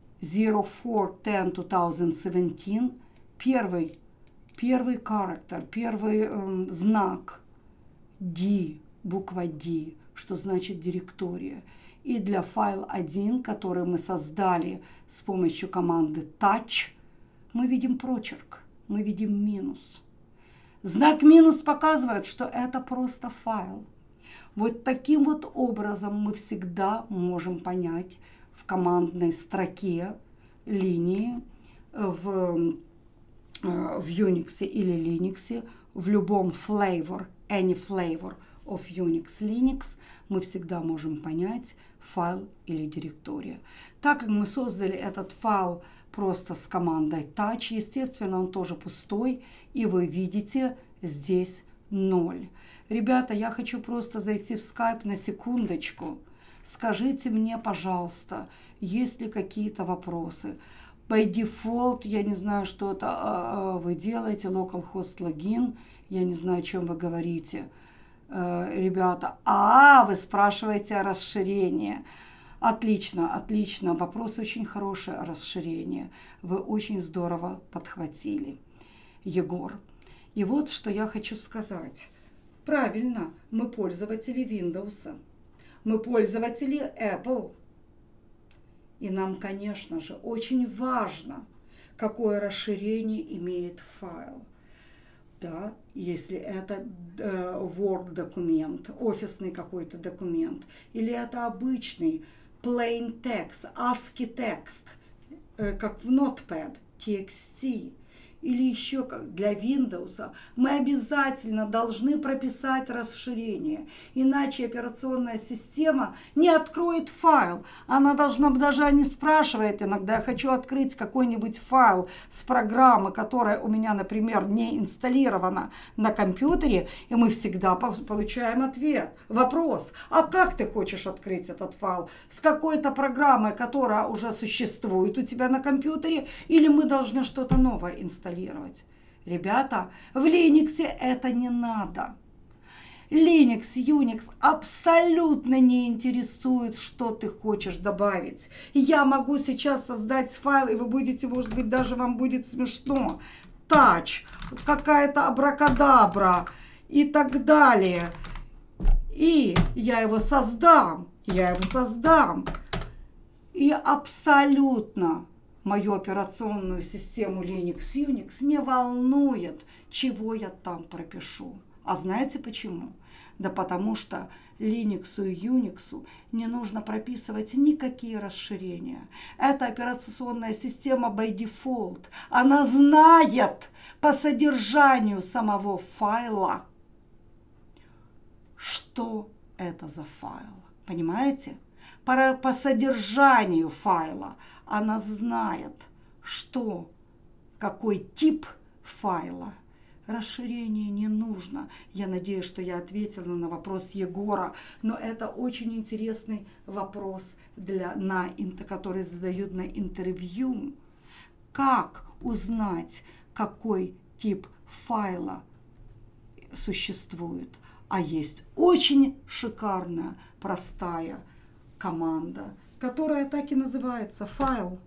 04/10/2017 первый характер, первый знак D, буква D, что значит директория. И для файл 1, который мы создали с помощью команды touch, мы видим прочерк, мы видим минус. Знак минус показывает, что это просто файл. Вот таким вот образом мы всегда можем понять в командной строке линии в Unix или Linux, в любом flavor, any flavor of Unix, Linux, мы всегда можем понять файл или директория. Так как мы создали этот файл просто с командой touch, естественно, он тоже пустой, и вы видите здесь 0. Ребята, я хочу просто зайти в Skype на секундочку. Скажите мне, пожалуйста, есть ли какие-то вопросы? By default, я не знаю, что это вы делаете, localhost login, я не знаю, о чем вы говорите. Ребята, вы спрашиваете о расширении. Отлично, отлично, вопрос очень хороший о расширении. Вы очень здорово подхватили, Егор. И вот что я хочу сказать. Правильно, мы пользователи Windows, мы пользователи Apple. И нам, конечно же, очень важно, какое расширение имеет файл. Да, если это Word документ, офисный какой-то документ, или это обычный plain text, ASCII текст, как в Notepad, TXT, или еще как для Windows, мы обязательно должны прописать расширение. Иначе операционная система не откроет файл. Она должна, даже не спрашивает иногда, я хочу открыть какой-нибудь файл с программы, которая у меня, например, не инсталлирована на компьютере, и мы всегда получаем ответ. Вопрос, а как ты хочешь открыть этот файл? С какой-то программой, которая уже существует у тебя на компьютере, или мы должны что-то новое инсталлировать? Ребята, в Linux это не надо. Linux, Unix абсолютно не интересует, что ты хочешь добавить. Я могу сейчас создать файл, и вы будете, может быть, даже вам будет смешно. Touch, какая-то абракадабра и так далее. И я его создам. И абсолютно мою операционную систему Linux, Unix не волнует, чего я там пропишу. А знаете почему? Да потому что Linux и Unix не нужно прописывать никакие расширения. Это операционная система by default. Она знает по содержанию самого файла, что это за файл. Понимаете? По содержанию файла она знает, какой тип файла. Расширение не нужно. Я надеюсь, что я ответила на вопрос Егора, но это очень интересный вопрос, который задают на интервью. Как узнать, какой тип файла существует? А есть очень шикарная, простая команда, которая так и называется файл.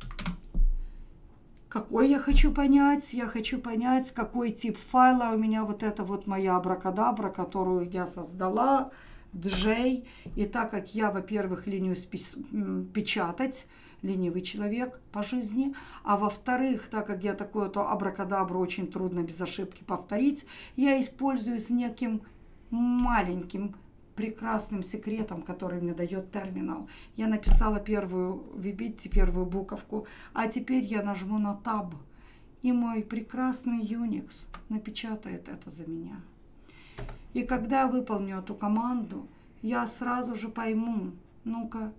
Какой я хочу понять? Я хочу понять, какой тип файла у меня. Вот это вот моя абракадабра, которую я создала, J. И так как я, во-первых, ленюсь печатать, ленивый человек по жизни, а во-вторых, так как я такую-то абракадабру очень трудно без ошибки повторить, я используюсь неким маленьким прекрасным секретом, который мне дает терминал. Я написала первую буковку, а теперь я нажму на Tab, и мой прекрасный Unix напечатает это за меня. И когда я выполню эту команду, я сразу же пойму, ну-ка,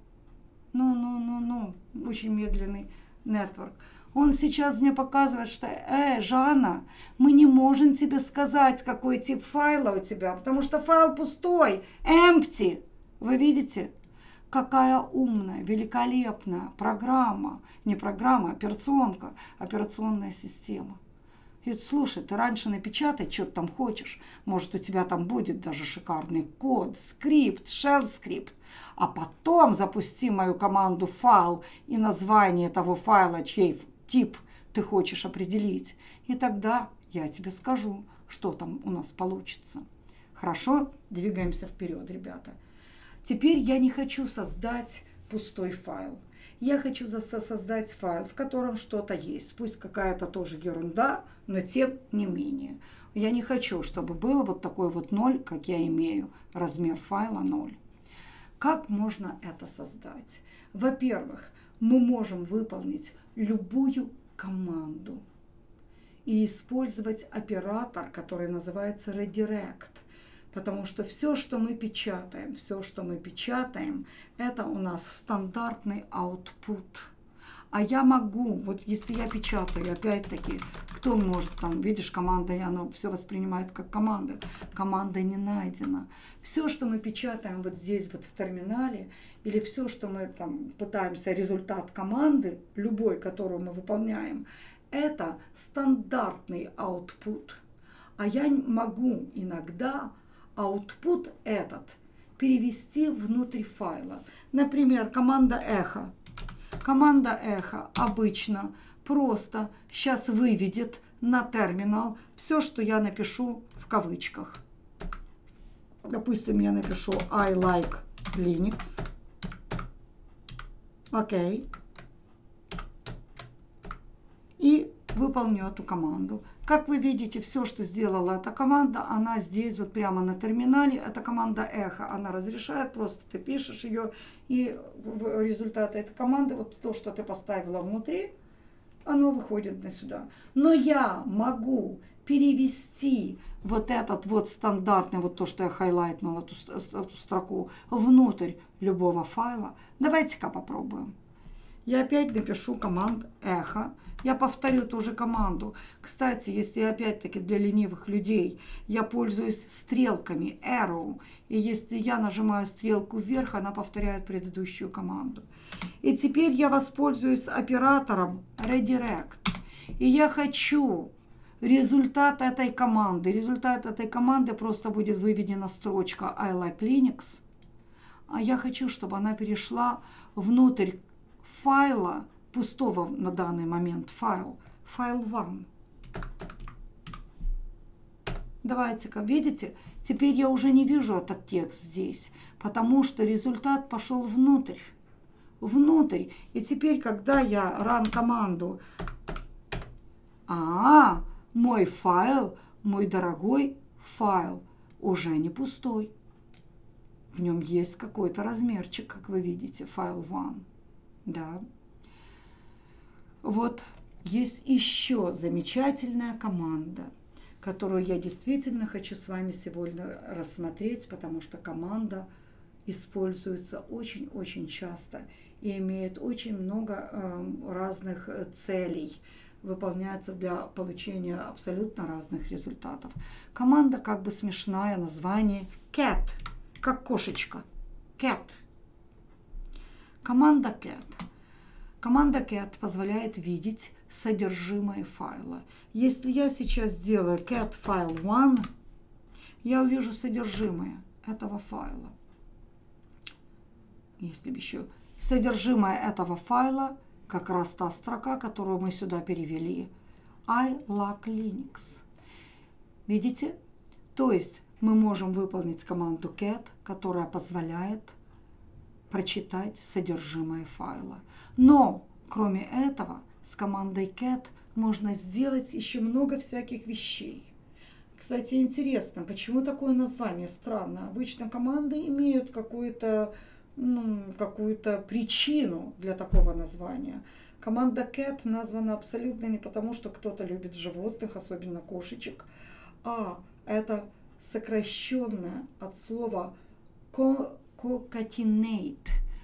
очень медленный нетворк. Он сейчас мне показывает, что, Жанна, мы не можем тебе сказать, какой тип файла у тебя, потому что файл пустой, empty. Вы видите, какая умная, великолепная программа, не программа, операционка, операционная система. И слушай, ты раньше напечатай, что ты там хочешь. Может, у тебя там будет даже шикарный код, скрипт, shell скрипт. А потом запусти мою команду файл и название того файла, чей тип ты хочешь определить. И тогда я тебе скажу, что там у нас получится. Хорошо? Двигаемся вперед, ребята. Теперь я не хочу создать пустой файл. Я хочу создать файл, в котором что-то есть. Пусть какая-то тоже ерунда, но тем не менее. Я не хочу, чтобы был вот такой вот 0, как я имею. Размер файла 0. Как можно это создать? Во-первых, мы можем выполнить любую команду и использовать оператор, который называется redirect. Потому что все, что мы печатаем, это у нас стандартный output. А я могу, вот если я печатаю, опять-таки, кто может там, видишь, команда, и оно все воспринимает как команда. Команда не найдена. Все, что мы печатаем вот здесь вот в терминале, или все, что мы там пытаемся, результат команды, любой, которую мы выполняем, это стандартный output. А я могу иногда output этот перевести внутрь файла. Например, команда эхо. Команда эхо обычно просто сейчас выведет на терминал все, что я напишу в кавычках. Допустим, я напишу I like Linux. Окей. И выполню эту команду. Как вы видите, все, что сделала эта команда, она здесь вот прямо на терминале. Это команда эхо. Она разрешает, просто ты пишешь ее, и результат этой команды, вот то, что ты поставила внутри, оно выходит на сюда. Но я могу перевести вот этот вот стандартный, вот то, что я хайлайтнула, эту строку, внутрь любого файла. Давайте-ка попробуем. Я опять напишу команду эхо. Я повторю ту же команду. Кстати, если опять-таки для ленивых людей я пользуюсь стрелками arrow, и если я нажимаю стрелку вверх, она повторяет предыдущую команду. И теперь я воспользуюсь оператором redirect. И я хочу результат этой команды. Результат этой команды просто будет выведена строчка I like Linux. А я хочу, чтобы она перешла внутрь файла, пустого на данный момент файл 1. Давайте-ка, видите, теперь я уже не вижу этот текст здесь, потому что результат пошел внутрь. И теперь, когда я run команду, мой файл, мой дорогой файл, уже не пустой. В нем есть какой-то размерчик, как вы видите, файл 1. Да. Вот есть еще замечательная команда, которую я действительно хочу с вами сегодня рассмотреть, потому что команда используется очень-очень часто и имеет очень много разных целей, выполняется для получения абсолютно разных результатов. Команда как бы смешная, название cat, как кошечка, cat. Команда cat. Команда cat позволяет видеть содержимое файла. Если я сейчас сделаю cat file 1, я увижу содержимое этого файла. Если бы еще содержимое этого файла, как раз та строка, которую мы сюда перевели, I like Linux. Видите? То есть мы можем выполнить команду cat, которая позволяет прочитать содержимое файла. Но, кроме этого, с командой cat можно сделать еще много всяких вещей. Кстати, интересно, почему такое название странно? Обычно команды имеют какую-то причину для такого названия. Команда cat названа абсолютно не потому, что кто-то любит животных, особенно кошечек, а это сокращенное от слова concatenate.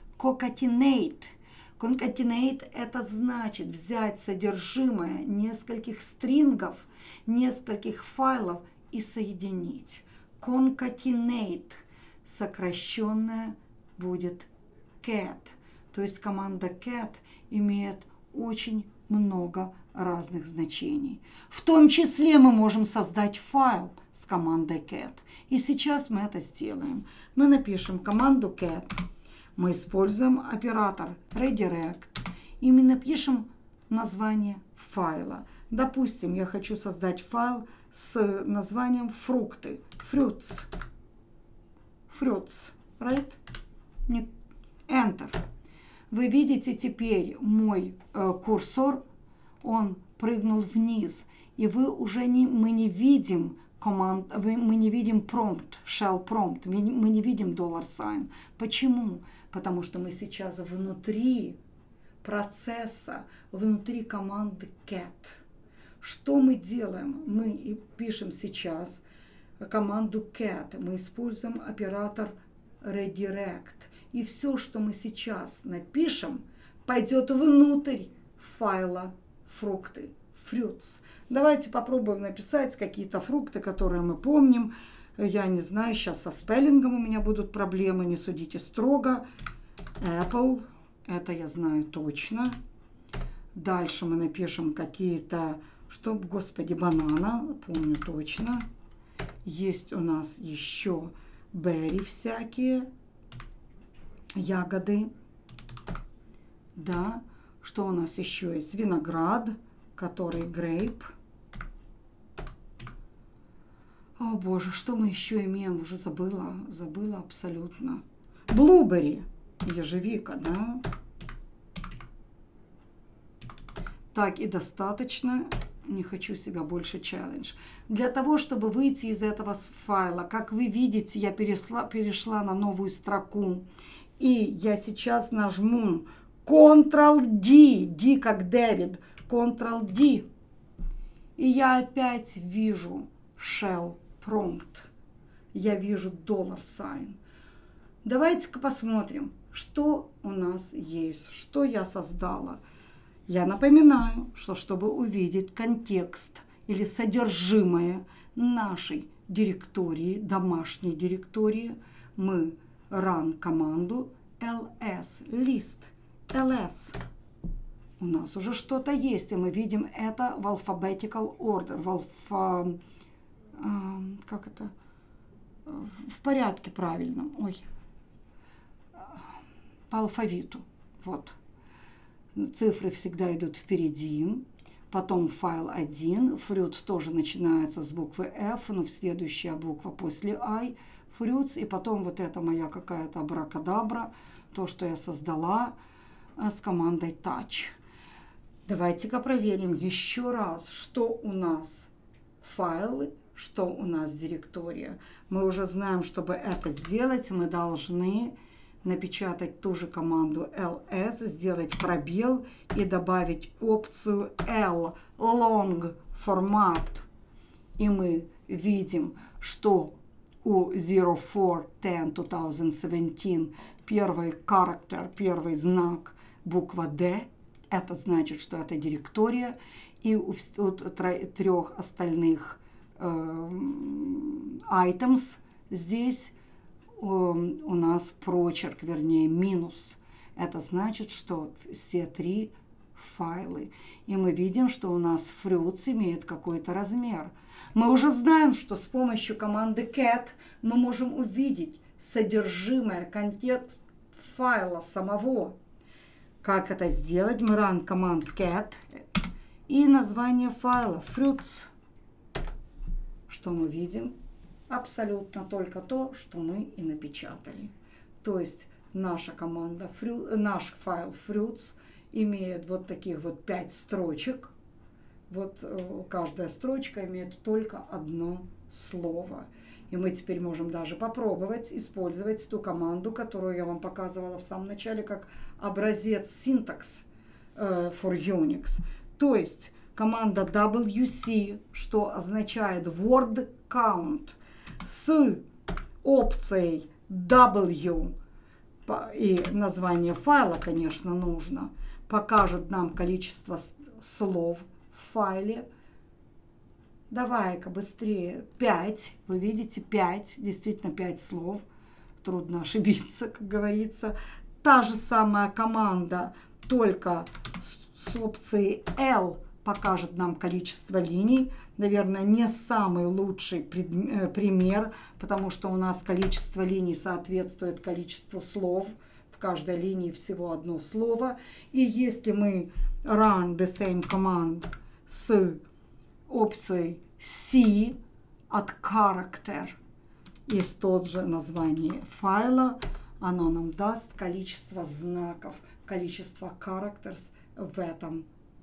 Concatenate – это значит взять содержимое нескольких стрингов, нескольких файлов и соединить. Concatenate – сокращенное будет cat. То есть команда cat имеет очень много разных значений. В том числе мы можем создать файл с командой cat. И сейчас мы это сделаем. Мы напишем команду cat. Мы используем оператор redirect. И мы напишем название файла. Допустим, я хочу создать файл с названием фрукты. fruits, right? Enter. Вы видите теперь мой курсор, он прыгнул вниз, и мы не видим команд, мы не видим prompt, shell prompt, мы не видим $sign. Почему? Потому что мы сейчас внутри процесса, внутри команды get. Что мы делаем? Мы пишем сейчас команду get, мы используем оператор redirect. И все, что мы сейчас напишем, пойдет внутрь файла фрукты, fruits. Давайте попробуем написать какие-то фрукты, которые мы помним. Я не знаю, сейчас со спеллингом у меня будут проблемы, не судите строго. Apple, это я знаю точно. Дальше мы напишем какие-то, господи, банана, помню точно. Есть у нас еще berry всякие, ягоды. Да, что у нас еще есть? Виноград, который grape. О боже, что мы еще имеем? Уже забыла абсолютно. Blueberry, ежевика, да? Так, и достаточно. Не хочу себя больше челлендж. Для того, чтобы выйти из этого файла, как вы видите, я перешла на новую строку. И я сейчас нажму Ctrl-D, D как Дэвид, Ctrl-D. И я опять вижу shell prompt. Я вижу $sign. Давайте-ка посмотрим, что у нас есть, что я создала. Я напоминаю, что чтобы увидеть контекст или содержимое нашей директории, домашней директории, мы run команду ls, list, ls. У нас уже что-то есть, и мы видим это в alphabetical order, в порядке правильном, по алфавиту, вот. Цифры всегда идут впереди, потом файл 1, fruit тоже начинается с буквы F, но следующая буква после I, fruits, и потом вот это моя какая-то абракадабра, то, что я создала с командой touch. Давайте-ка проверим еще раз, что у нас файлы, что у нас директория. Мы уже знаем, чтобы это сделать, мы должны напечатать ту же команду ls, сделать пробел и добавить опцию L, long format. И мы видим, что у 04/10/2017 первый character, первый знак, буква D, это значит, что это директория, и у трех остальных items здесь у нас прочерк, вернее минус. Это значит, что все три файлы. И мы видим, что у нас fruits имеет какой-то размер. Мы уже знаем, что с помощью команды cat мы можем увидеть содержимое, контекст файла самого. Как это сделать? Мы run команд cat и название файла fruits. Что мы видим? Абсолютно только то, что мы и напечатали. То есть наша команда, наш файл fruits имеет вот таких вот 5 строчек. Вот каждая строчка имеет только одно слово. И мы теперь можем даже попробовать использовать ту команду, которую я вам показывала в самом начале, как образец синтакс for Unix. То есть команда wc, что означает word count, с опцией W и название файла, конечно, нужно, покажет нам количество слов в файле. Давай-ка быстрее. 5. Вы видите, 5. Действительно 5 слов. Трудно ошибиться, как говорится. Та же самая команда, только с опцией L покажет нам количество линий. Наверное, не самый лучший пример, потому что у нас количество линий соответствует количеству слов. В каждой линии всего одно слово. И если мы run the same command с опцией C от character, есть тот же название файла, оно нам даст количество знаков, количество characters в этом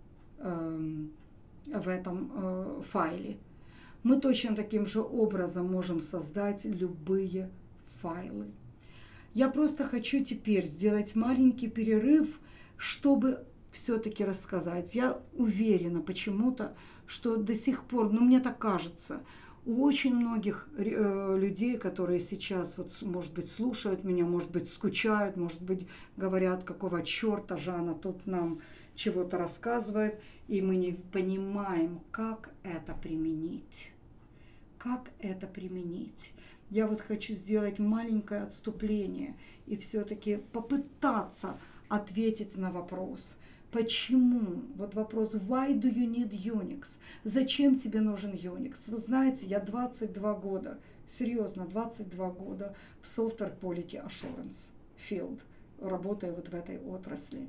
файле. Мы точно таким же образом можем создать любые файлы. Я просто хочу теперь сделать маленький перерыв, чтобы все-таки рассказать. Я уверена почему-то, что до сих пор, ну мне так кажется, у очень многих людей, которые сейчас, вот, может быть, слушают меня, может быть, скучают, может быть, говорят, какого черта Жанна тут нам чего-то рассказывает, и мы не понимаем, как это применить. Как это применить? Я вот хочу сделать маленькое отступление и все-таки попытаться ответить на вопрос. Почему? Вот вопрос, why do you need Unix? Зачем тебе нужен Unix? Вы знаете, я 22 года, серьезно, 22 года в Software Quality Assurance Field, работаю вот в этой отрасли.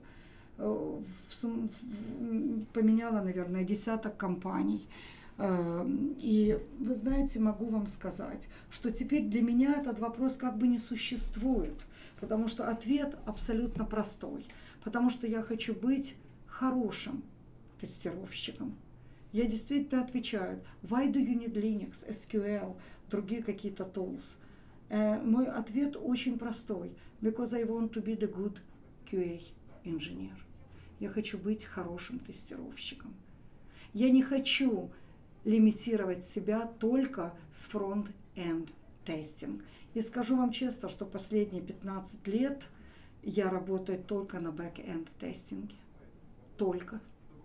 Поменяла, наверное, десяток компаний. И вы знаете, могу вам сказать, что теперь для меня этот вопрос как бы не существует, потому что ответ абсолютно простой. Потому что я хочу быть хорошим тестировщиком. Я действительно отвечаю, why do you need Linux, SQL, другие какие-то tools? Мой ответ очень простой, because I want to be the good QA engineer. Я хочу быть хорошим тестировщиком. Я не хочу лимитировать себя только с front-end testing. И скажу вам честно, что последние 15 лет я работаю только на back-end тестинге. Только.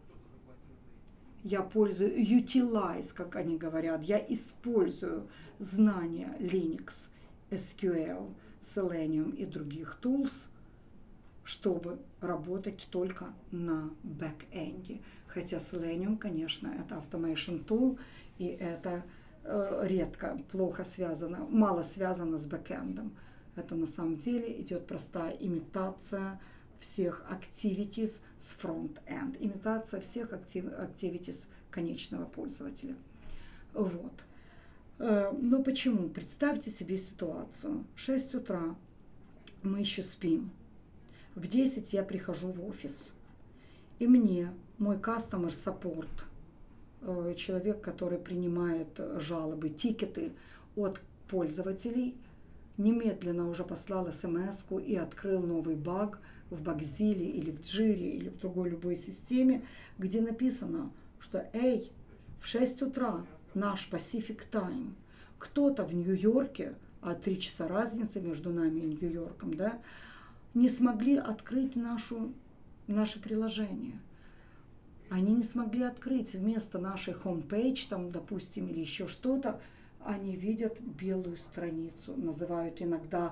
Я пользую, utilize, как они говорят, я использую знания Linux, SQL, Selenium и других tools, чтобы работать только на бэк-энде. Хотя Selenium, конечно, это automation tool, и это редко, плохо связано, мало связано с бэкэндом. Это на самом деле идет простая имитация всех activities с front-end, имитация всех activities конечного пользователя. Вот. Но почему? Представьте себе ситуацию. 6 утра мы еще спим. В 10 я прихожу в офис. И мне мой customer support, человек, который принимает жалобы, тикеты от пользователей, немедленно уже послал смс-ку и открыл новый баг в Багзиле или в Джире или в другой любой системе, где написано, что «Эй, в 6 утра наш Pacific Time, кто-то в Нью-Йорке, а 3 часа разницы между нами и Нью-Йорком, да, не смогли открыть наше приложение». Они не смогли открыть вместо нашей homepage, там, допустим, или еще что-то, они видят белую страницу, называют иногда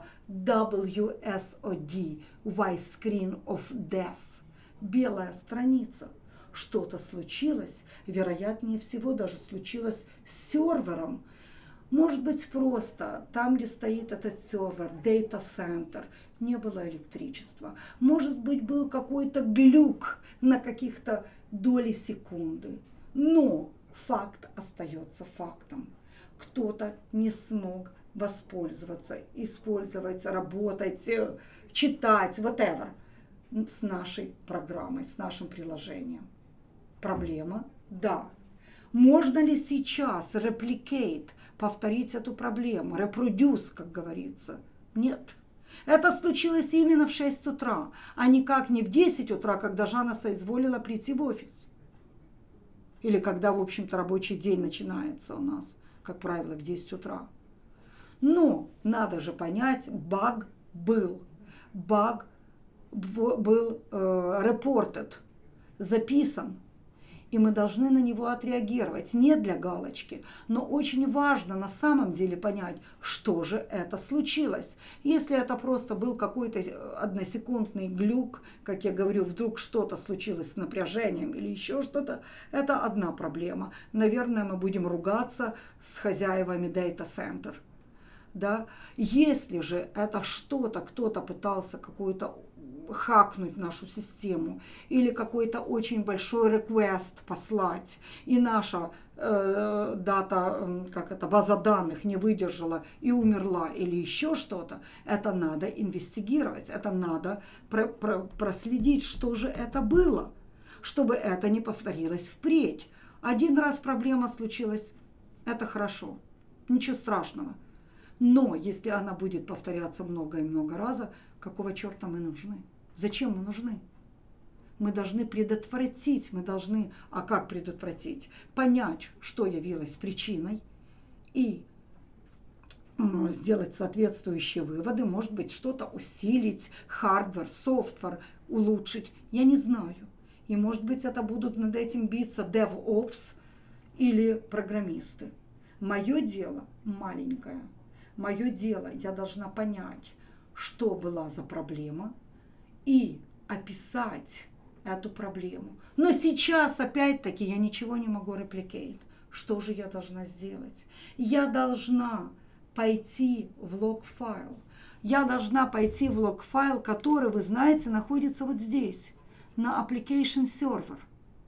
WSOD, White Screen of Death, белая страница. Что-то случилось, вероятнее всего даже случилось с сервером. Может быть просто там, где стоит этот сервер, Data Center, не было электричества. Может быть был какой-то глюк на каких-то доли секунды. Но факт остается фактом. Кто-то не смог воспользоваться, использовать, работать, читать, whatever, с нашей программой, с нашим приложением. Проблема? Да. Можно ли сейчас replicate, повторить эту проблему, reproduce, как говорится? Нет. Это случилось именно в 6 утра, а никак не в 10 утра, когда Жанна соизволила прийти в офис. Или когда, в общем-то, рабочий день начинается у нас, как правило, в 10 утра. Но надо же понять, баг был. Баг был reported, записан. И мы должны на него отреагировать. Не для галочки, но очень важно на самом деле понять, что же это случилось. Если это просто был какой-то односекундный глюк, как я говорю, вдруг что-то случилось с напряжением или еще что-то, это одна проблема. Наверное, мы будем ругаться с хозяевами Data Center. Да? Если же это что-то, кто-то пытался какую-то хакнуть нашу систему, или какой-то очень большой реквест послать, и наша база данных не выдержала и умерла, или еще что-то, это надо инвестигировать, это надо проследить, что же это было, чтобы это не повторилось впредь. Один раз проблема случилась, это хорошо, ничего страшного. Но если она будет повторяться много и много раз, какого черта мы нужны? Зачем мы нужны? Мы должны предотвратить, а как предотвратить? Понять, что явилось причиной, и сделать соответствующие выводы, может быть, что-то усилить, хардвер, софтвер улучшить, я не знаю. И может быть, это будут над этим биться DevOps или программисты. Мое дело маленькое. Мое дело, я должна понять, что была за проблема, и описать эту проблему. Но сейчас, опять-таки, я ничего не могу репликейт. Что же я должна сделать? Я должна пойти в лог-файл. Я должна пойти в лог-файл, который, вы знаете, находится вот здесь, на Application Server.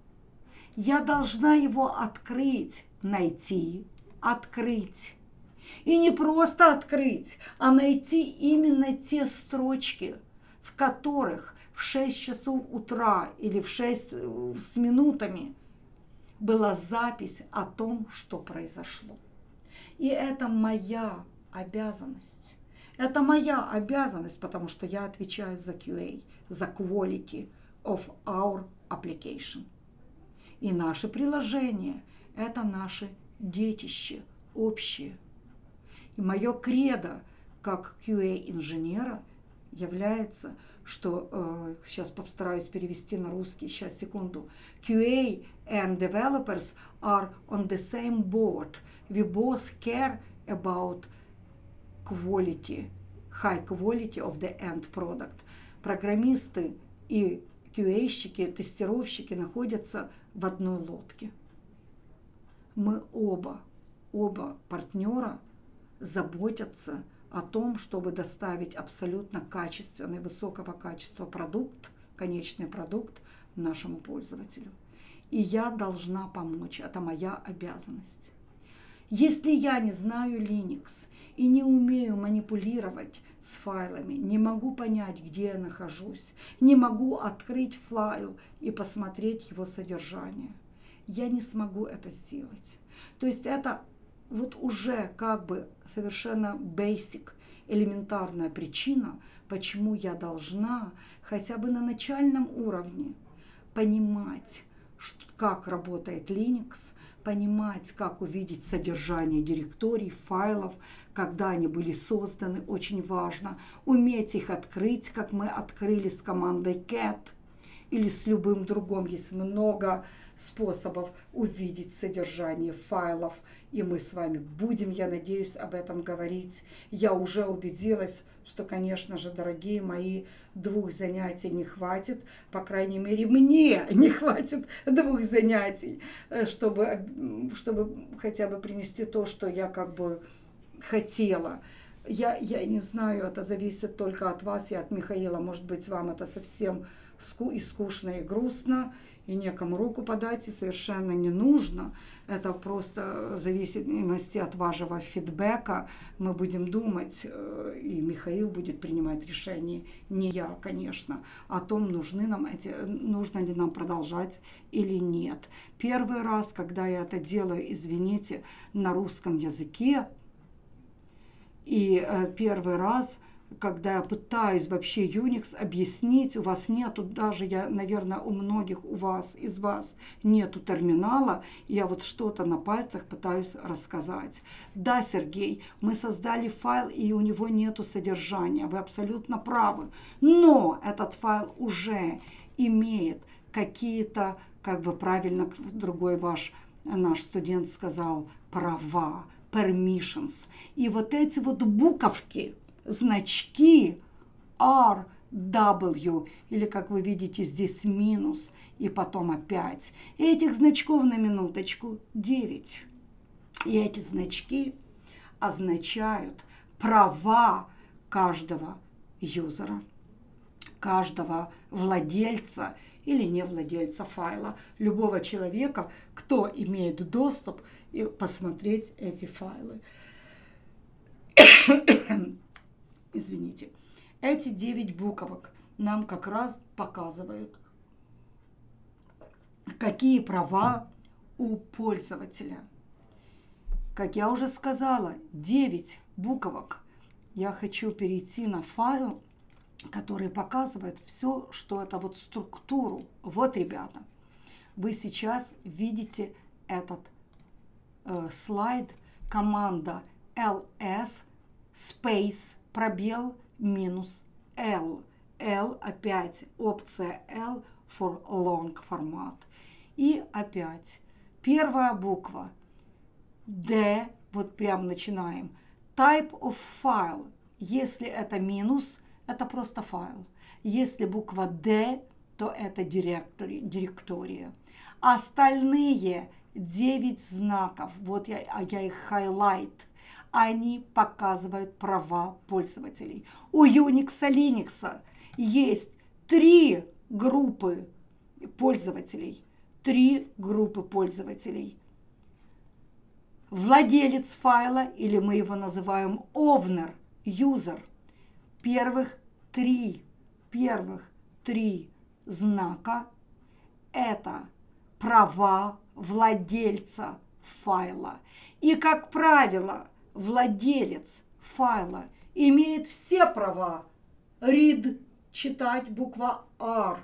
Я должна его открыть, найти, открыть. И не просто открыть, а найти именно те строчки, в которых в 6 часов утра или в 6 с минутами была запись о том, что произошло. И это моя обязанность. Это моя обязанность, потому что я отвечаю за QA, за quality of our application. И наше приложение – это наше детище общее. И мое кредо как QA-инженера является, что, сейчас постараюсь перевести на русский, сейчас, секунду. QA and developers are on the same boat. We both care about quality, high quality of the end product. Программисты и QA-щики, тестировщики находятся в одной лодке. Мы оба партнера заботятся о том, чтобы доставить абсолютно качественный, высокого качества продукт, конечный продукт нашему пользователю. И я должна помочь, это моя обязанность. Если я не знаю Linux и не умею манипулировать с файлами, не могу понять, где я нахожусь, не могу открыть файл и посмотреть его содержание, я не смогу это сделать. То есть это вот уже как бы совершенно basic, элементарная причина, почему я должна хотя бы на начальном уровне понимать, как работает Linux, понимать, как увидеть содержание директорий, файлов, когда они были созданы, очень важно, уметь их открыть, как мы открыли с командой cat или с любым другим, есть много способов увидеть содержание файлов, и мы с вами будем, я надеюсь, об этом говорить. Я уже убедилась, что, конечно же, дорогие мои, 2 занятий не хватит, по крайней мере, мне не хватит 2 занятий, чтобы хотя бы принести то, что я как бы хотела. Я не знаю, это зависит только от вас и от Михаила. Может быть, вам это совсем и скучно, и грустно, и некому руку подать, и совершенно не нужно. Это просто в зависимости от вашего фидбэка. Мы будем думать, и Михаил будет принимать решение, не я, конечно, о том, нужно ли нам продолжать или нет. Первый раз, когда я это делаю, извините, на русском языке, и первый раз, когда я пытаюсь вообще Unix объяснить, у вас нету, даже наверное, у многих из вас нету терминала, я вот что-то на пальцах пытаюсь рассказать. Да, Сергей, мы создали файл, и у него нету содержания, вы абсолютно правы, но этот файл уже имеет какие-то, как бы правильно другой наш студент сказал, права, permissions. И вот эти вот буковки, значки R, W, или, как вы видите, здесь минус, и потом опять. И этих значков на минуточку 9. И эти значки означают права каждого юзера. каждого владельца или не владельца файла, любого человека, кто имеет доступ и посмотреть эти файлы. Извините. Эти 9 буквок нам как раз показывают, какие права у пользователя. Как я уже сказала, 9 буквок. Я хочу перейти на файл, который показывает все, что это вот структуру. Вот, ребята, вы сейчас видите этот слайд. Команда ls space пробел минус l. L опять опция L for long формат. И опять первая буква D, вот прям начинаем. Type of file. Если это минус, это просто файл. Если буква D, то это директория. Остальные 9 знаков, вот я их highlight, они показывают права пользователей. У Unix и Linux есть 3 группы пользователей. 3 группы пользователей. Владелец файла, или мы его называем owner, user. Первых три знака – это права владельца файла. И, как правило, владелец файла имеет все права. Read – читать, буква R.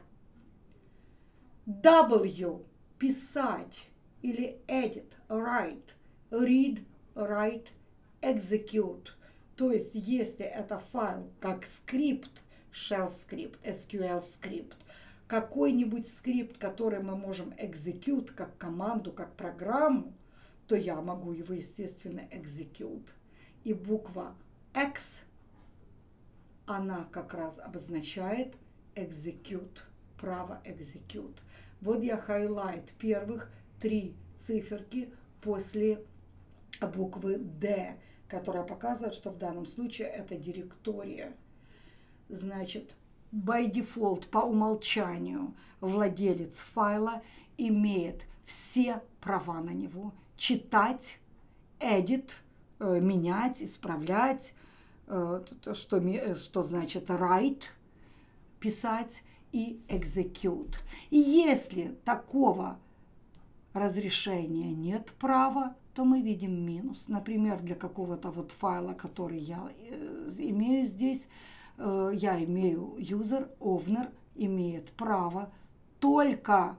W – писать, или edit, write. Read, write, execute. То есть, если это файл как скрипт, shell скрипт, SQL скрипт, какой-нибудь скрипт, который мы можем execute как команду, как программу, то я могу его, естественно, execute. И буква X, она как раз обозначает execute, право execute. Вот я highlight первых 3 циферки после буквы D, которая показывает, что в данном случае это директория. Значит, by default, по умолчанию, владелец файла имеет все права на него. Читать, edit, менять, исправлять, что значит write, писать, и execute. И если такого разрешения нет права, то мы видим минус. Например, для какого-то вот файла, который я имею здесь, я имею user, owner, имеет право только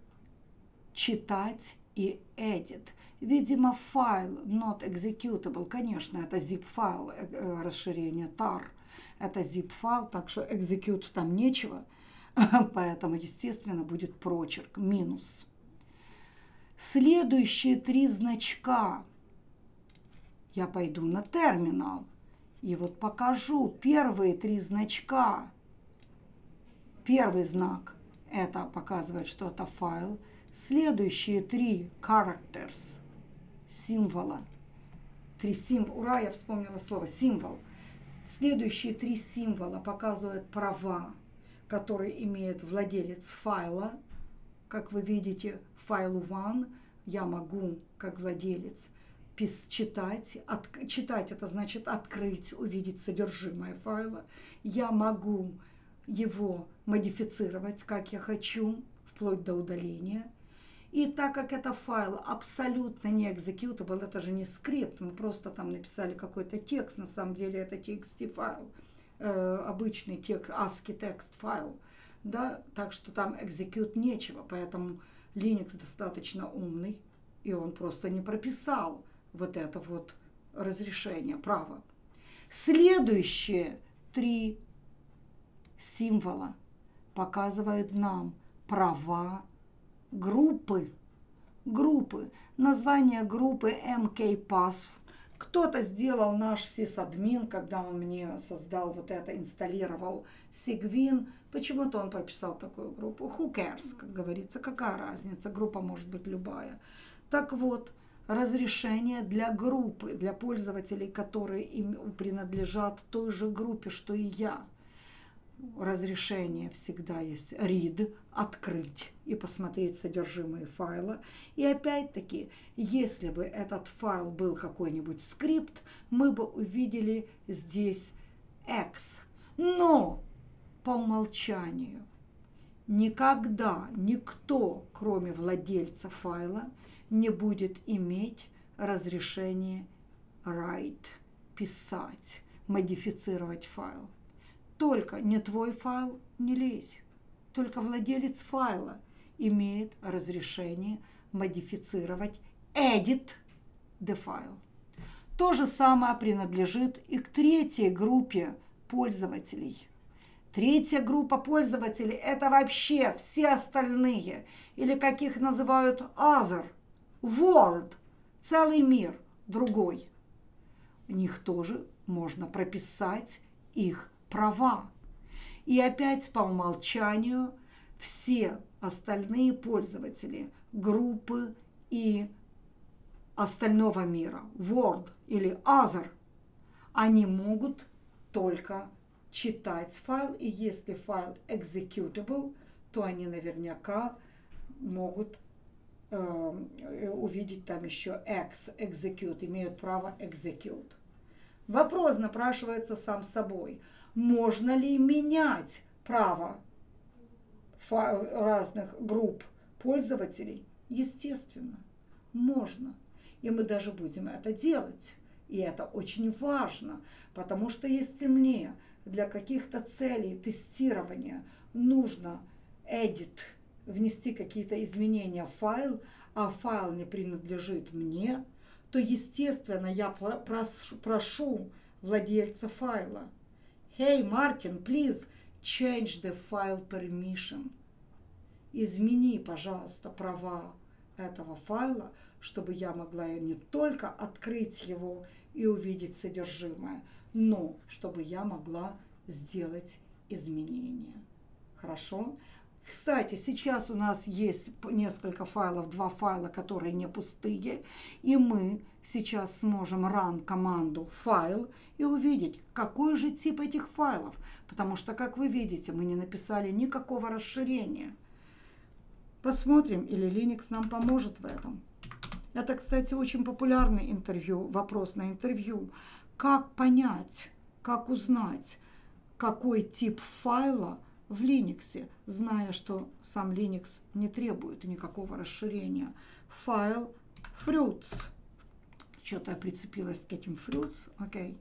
читать и edit. Видимо, файл not executable, конечно, это zip-файл, расширение tar. Это zip-файл, так что execute там нечего, поэтому, естественно, будет прочерк, минус. Следующие 3 значка. Я пойду на терминал и вот покажу первые 3 значка. Первый знак – это показывает, что это файл. Следующие 3 characters, символа. 3 символа. Ура, я вспомнила слово символ. Следующие 3 символа показывают права, которые имеет владелец файла. Как вы видите, файл one я могу, как владелец, читать. Читать – это значит открыть, увидеть содержимое файла. Я могу его модифицировать, как я хочу, вплоть до удаления. И так как это файл абсолютно не executable, это же не скрипт, мы просто там написали какой-то текст, на самом деле это TXT файл, обычный текст, ASCII текст файл. Да, так что там execute нечего, поэтому Linux достаточно умный, и он просто не прописал вот это вот разрешение, право. Следующие 3 символа показывают нам права группы. Название группы mkpath. Кто-то сделал наш сисадмин, когда он мне создал вот это, инсталлировал Sigwin. Почему-то он прописал такую группу. Who cares, как говорится, какая разница, группа может быть любая. Так вот, разрешение для группы, для пользователей, которые им принадлежат той же группе, что и я. разрешение всегда есть read, открыть и посмотреть содержимое файла. И опять-таки, если бы этот файл был какой-нибудь скрипт, мы бы увидели здесь X. Но по умолчанию никогда никто, кроме владельца файла, не будет иметь разрешение write, писать, модифицировать файл. Только не твой файл, не лезь. Только владелец файла имеет разрешение модифицировать edit the file. То же самое принадлежит и к третьей группе пользователей. Третья группа пользователей – это вообще все остальные, или как их называют other, world, целый мир, другой. У них тоже можно прописать их права. И опять по умолчанию все остальные пользователи группы и остального мира, world или other, они могут только читать файл, и если файл executable, то они наверняка могут увидеть там еще execute, имеют право execute. Вопрос напрашивается сам собой. Можно ли менять право разных групп пользователей? Естественно, можно. И мы даже будем это делать. И это очень важно, потому что если мне для каких-то целей тестирования нужно edit, внести какие-то изменения в файл, а файл не принадлежит мне, то, естественно, я прошу владельца файла: «Hey, Martin, please change the file permission». Измени, пожалуйста, права этого файла, чтобы я могла не только открыть его и увидеть содержимое, но чтобы я могла сделать изменения. Хорошо? Кстати, сейчас у нас есть несколько файлов, 2 файла, которые не пустые, и мы сейчас сможем run команду файл и увидеть, какой же тип этих файлов, потому что, как вы видите, мы не написали никакого расширения. Посмотрим, или Linux нам поможет в этом. Это, кстати, очень популярный интервью, вопрос на интервью. Как понять, как узнать, какой тип файла в Linux, зная, что сам Linux не требует никакого расширения. Файл fruits. Что-то я прицепилась к этим fruits. Окей.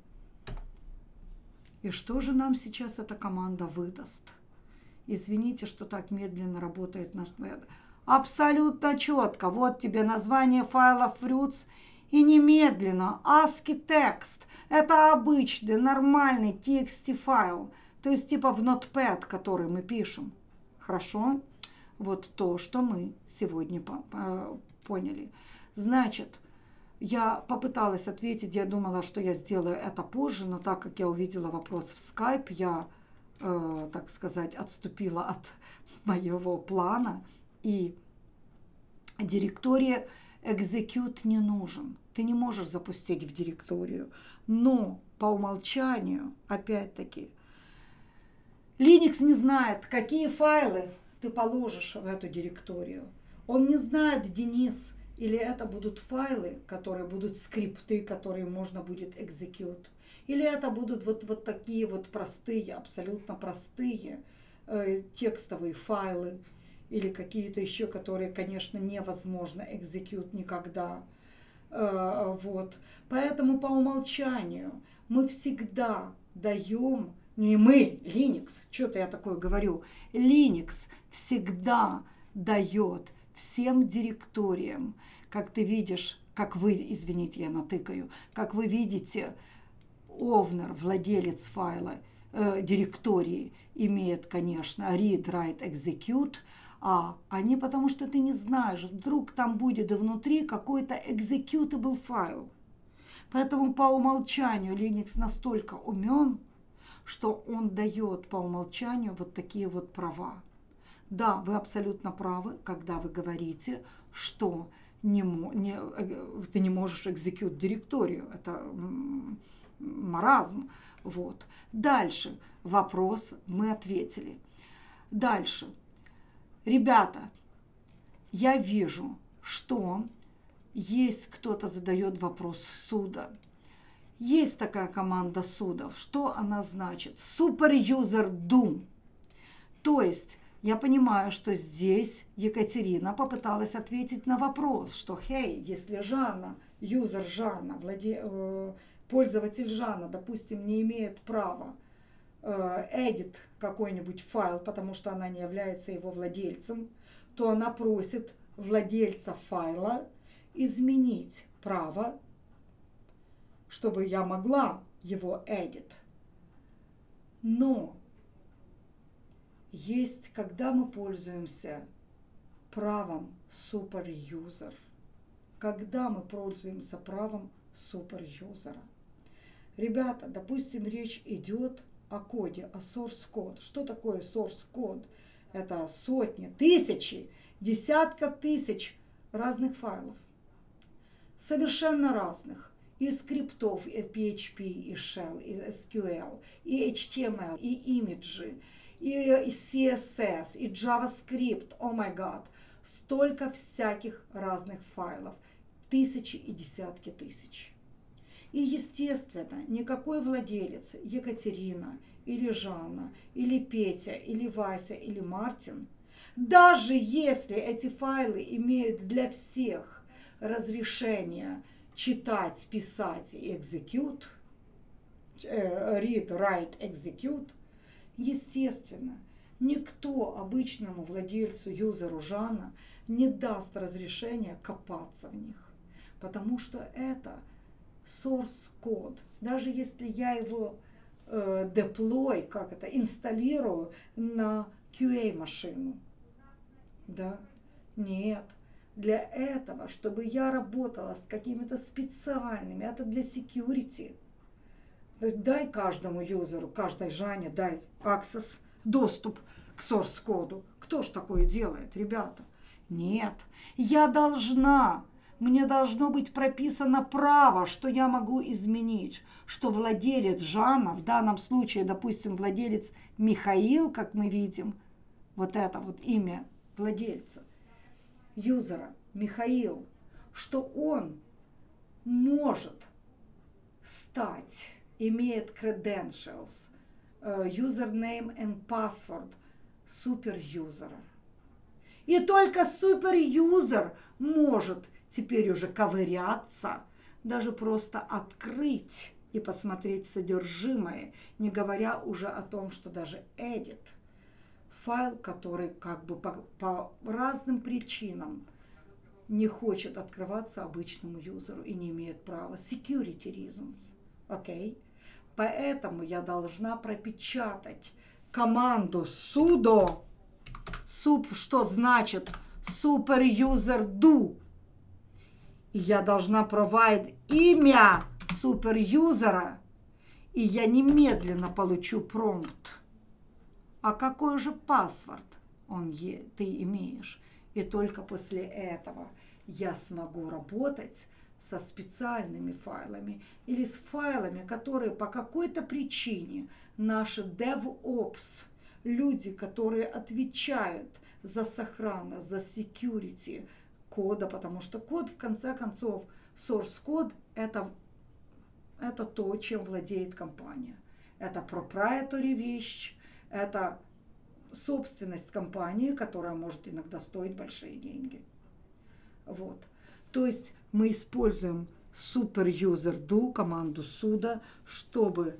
И что же нам сейчас эта команда выдаст? Извините, что так медленно работает наш веб. Абсолютно четко. Вот тебе название файла fruits. И немедленно ASCII текст. Это обычный, нормальный TXT файл. То есть типа в Notepad, который мы пишем. Хорошо? Вот то, что мы сегодня поняли. Значит, я попыталась ответить, я думала, что я сделаю это позже, но так как я увидела вопрос в Skype, я, так сказать, отступила от моего плана. И директория execute не нужен. Ты не можешь запустить в директорию. Но по умолчанию, опять-таки, Linux не знает, какие файлы ты положишь в эту директорию. Он не знает, Денис, или это будут файлы, которые будут скрипты, которые можно будет execute. Или это будут вот такие вот простые, абсолютно простые текстовые файлы. Или какие-то еще, которые, конечно, невозможно execute никогда. Вот. Поэтому по умолчанию мы всегда даем, не мы, Linux, что-то я такое говорю, Linux всегда дает всем директориям, как ты видишь, как вы, извините, я натыкаю, как вы видите, owner, владелец файла, директории, имеет, конечно, read, write, execute, а не потому, что ты не знаешь, вдруг там будет внутри какой-то executable файл. Поэтому по умолчанию Linux настолько умен, что он дает по умолчанию вот такие вот права. Да, вы абсолютно правы, когда вы говорите, что ты не можешь execute директорию. Это маразм. Вот. Дальше вопрос мы ответили. Дальше. Ребята, я вижу, что есть кто-то задает вопрос суда. Есть такая команда судов. Что она значит? Super User Do. То есть я понимаю, что здесь Екатерина попыталась ответить на вопрос, что, хей, если Жанна, юзер Жанна, пользователь Жанна, допустим, не имеет права edit какой-нибудь файл, потому что она не является его владельцем, то она просит владельца файла изменить право, чтобы я могла его edit. Но есть, когда мы пользуемся правом суперюзер, когда мы пользуемся правом суперюзера. Ребята, допустим, речь идет о коде, о source code. Что такое source code? Это сотни, тысячи, десятка тысяч разных файлов. Совершенно разных. И скриптов, и PHP, и Shell, и SQL, и HTML, и имиджи, и CSS, и JavaScript. О май гад. Столько всяких разных файлов. Тысячи и десятки тысяч. И, естественно, никакой владелец, Екатерина, или Жанна, или Петя, или Вася, или Мартин, даже если эти файлы имеют для всех разрешение читать, писать и execute, read, write, execute, естественно, никто обычному владельцу, юзеру Жанна не даст разрешения копаться в них, потому что это source code. Даже если я его deploy, инсталлирую на QA-машину, да, нет. Для этого, чтобы я работала с какими-то специальными, это для security. Дай каждому юзеру, каждой Жанне, дай access, доступ к source коду. Кто ж такое делает, ребята? Нет, я должна, мне должно быть прописано право, что я могу изменить, что владелец Жанна, в данном случае, допустим, владелец Михаил, как мы видим, вот это вот имя владельца, юзера Михаил, что он может стать, имеет credentials, username and password суперюзера. И только суперюзер может теперь уже ковыряться, даже просто открыть и посмотреть содержимое, не говоря уже о том, что даже edit файл, который как бы по разным причинам не хочет открываться обычному юзеру и не имеет права. Security reasons. Окей? Поэтому я должна пропечатать команду sudo, что значит superuser-do. И я должна провайд имя суперюзера, и я немедленно получу промпт. А какой же паспорт ты имеешь? И только после этого я смогу работать со специальными файлами или с файлами, которые по какой-то причине наши DevOps, люди, которые отвечают за сохранность, за security кода, потому что код, в конце концов, source код это то, чем владеет компания. Это proprietary вещь, это собственность компании, которая может иногда стоить большие деньги. Вот. То есть мы используем superuser-do, команду суда, чтобы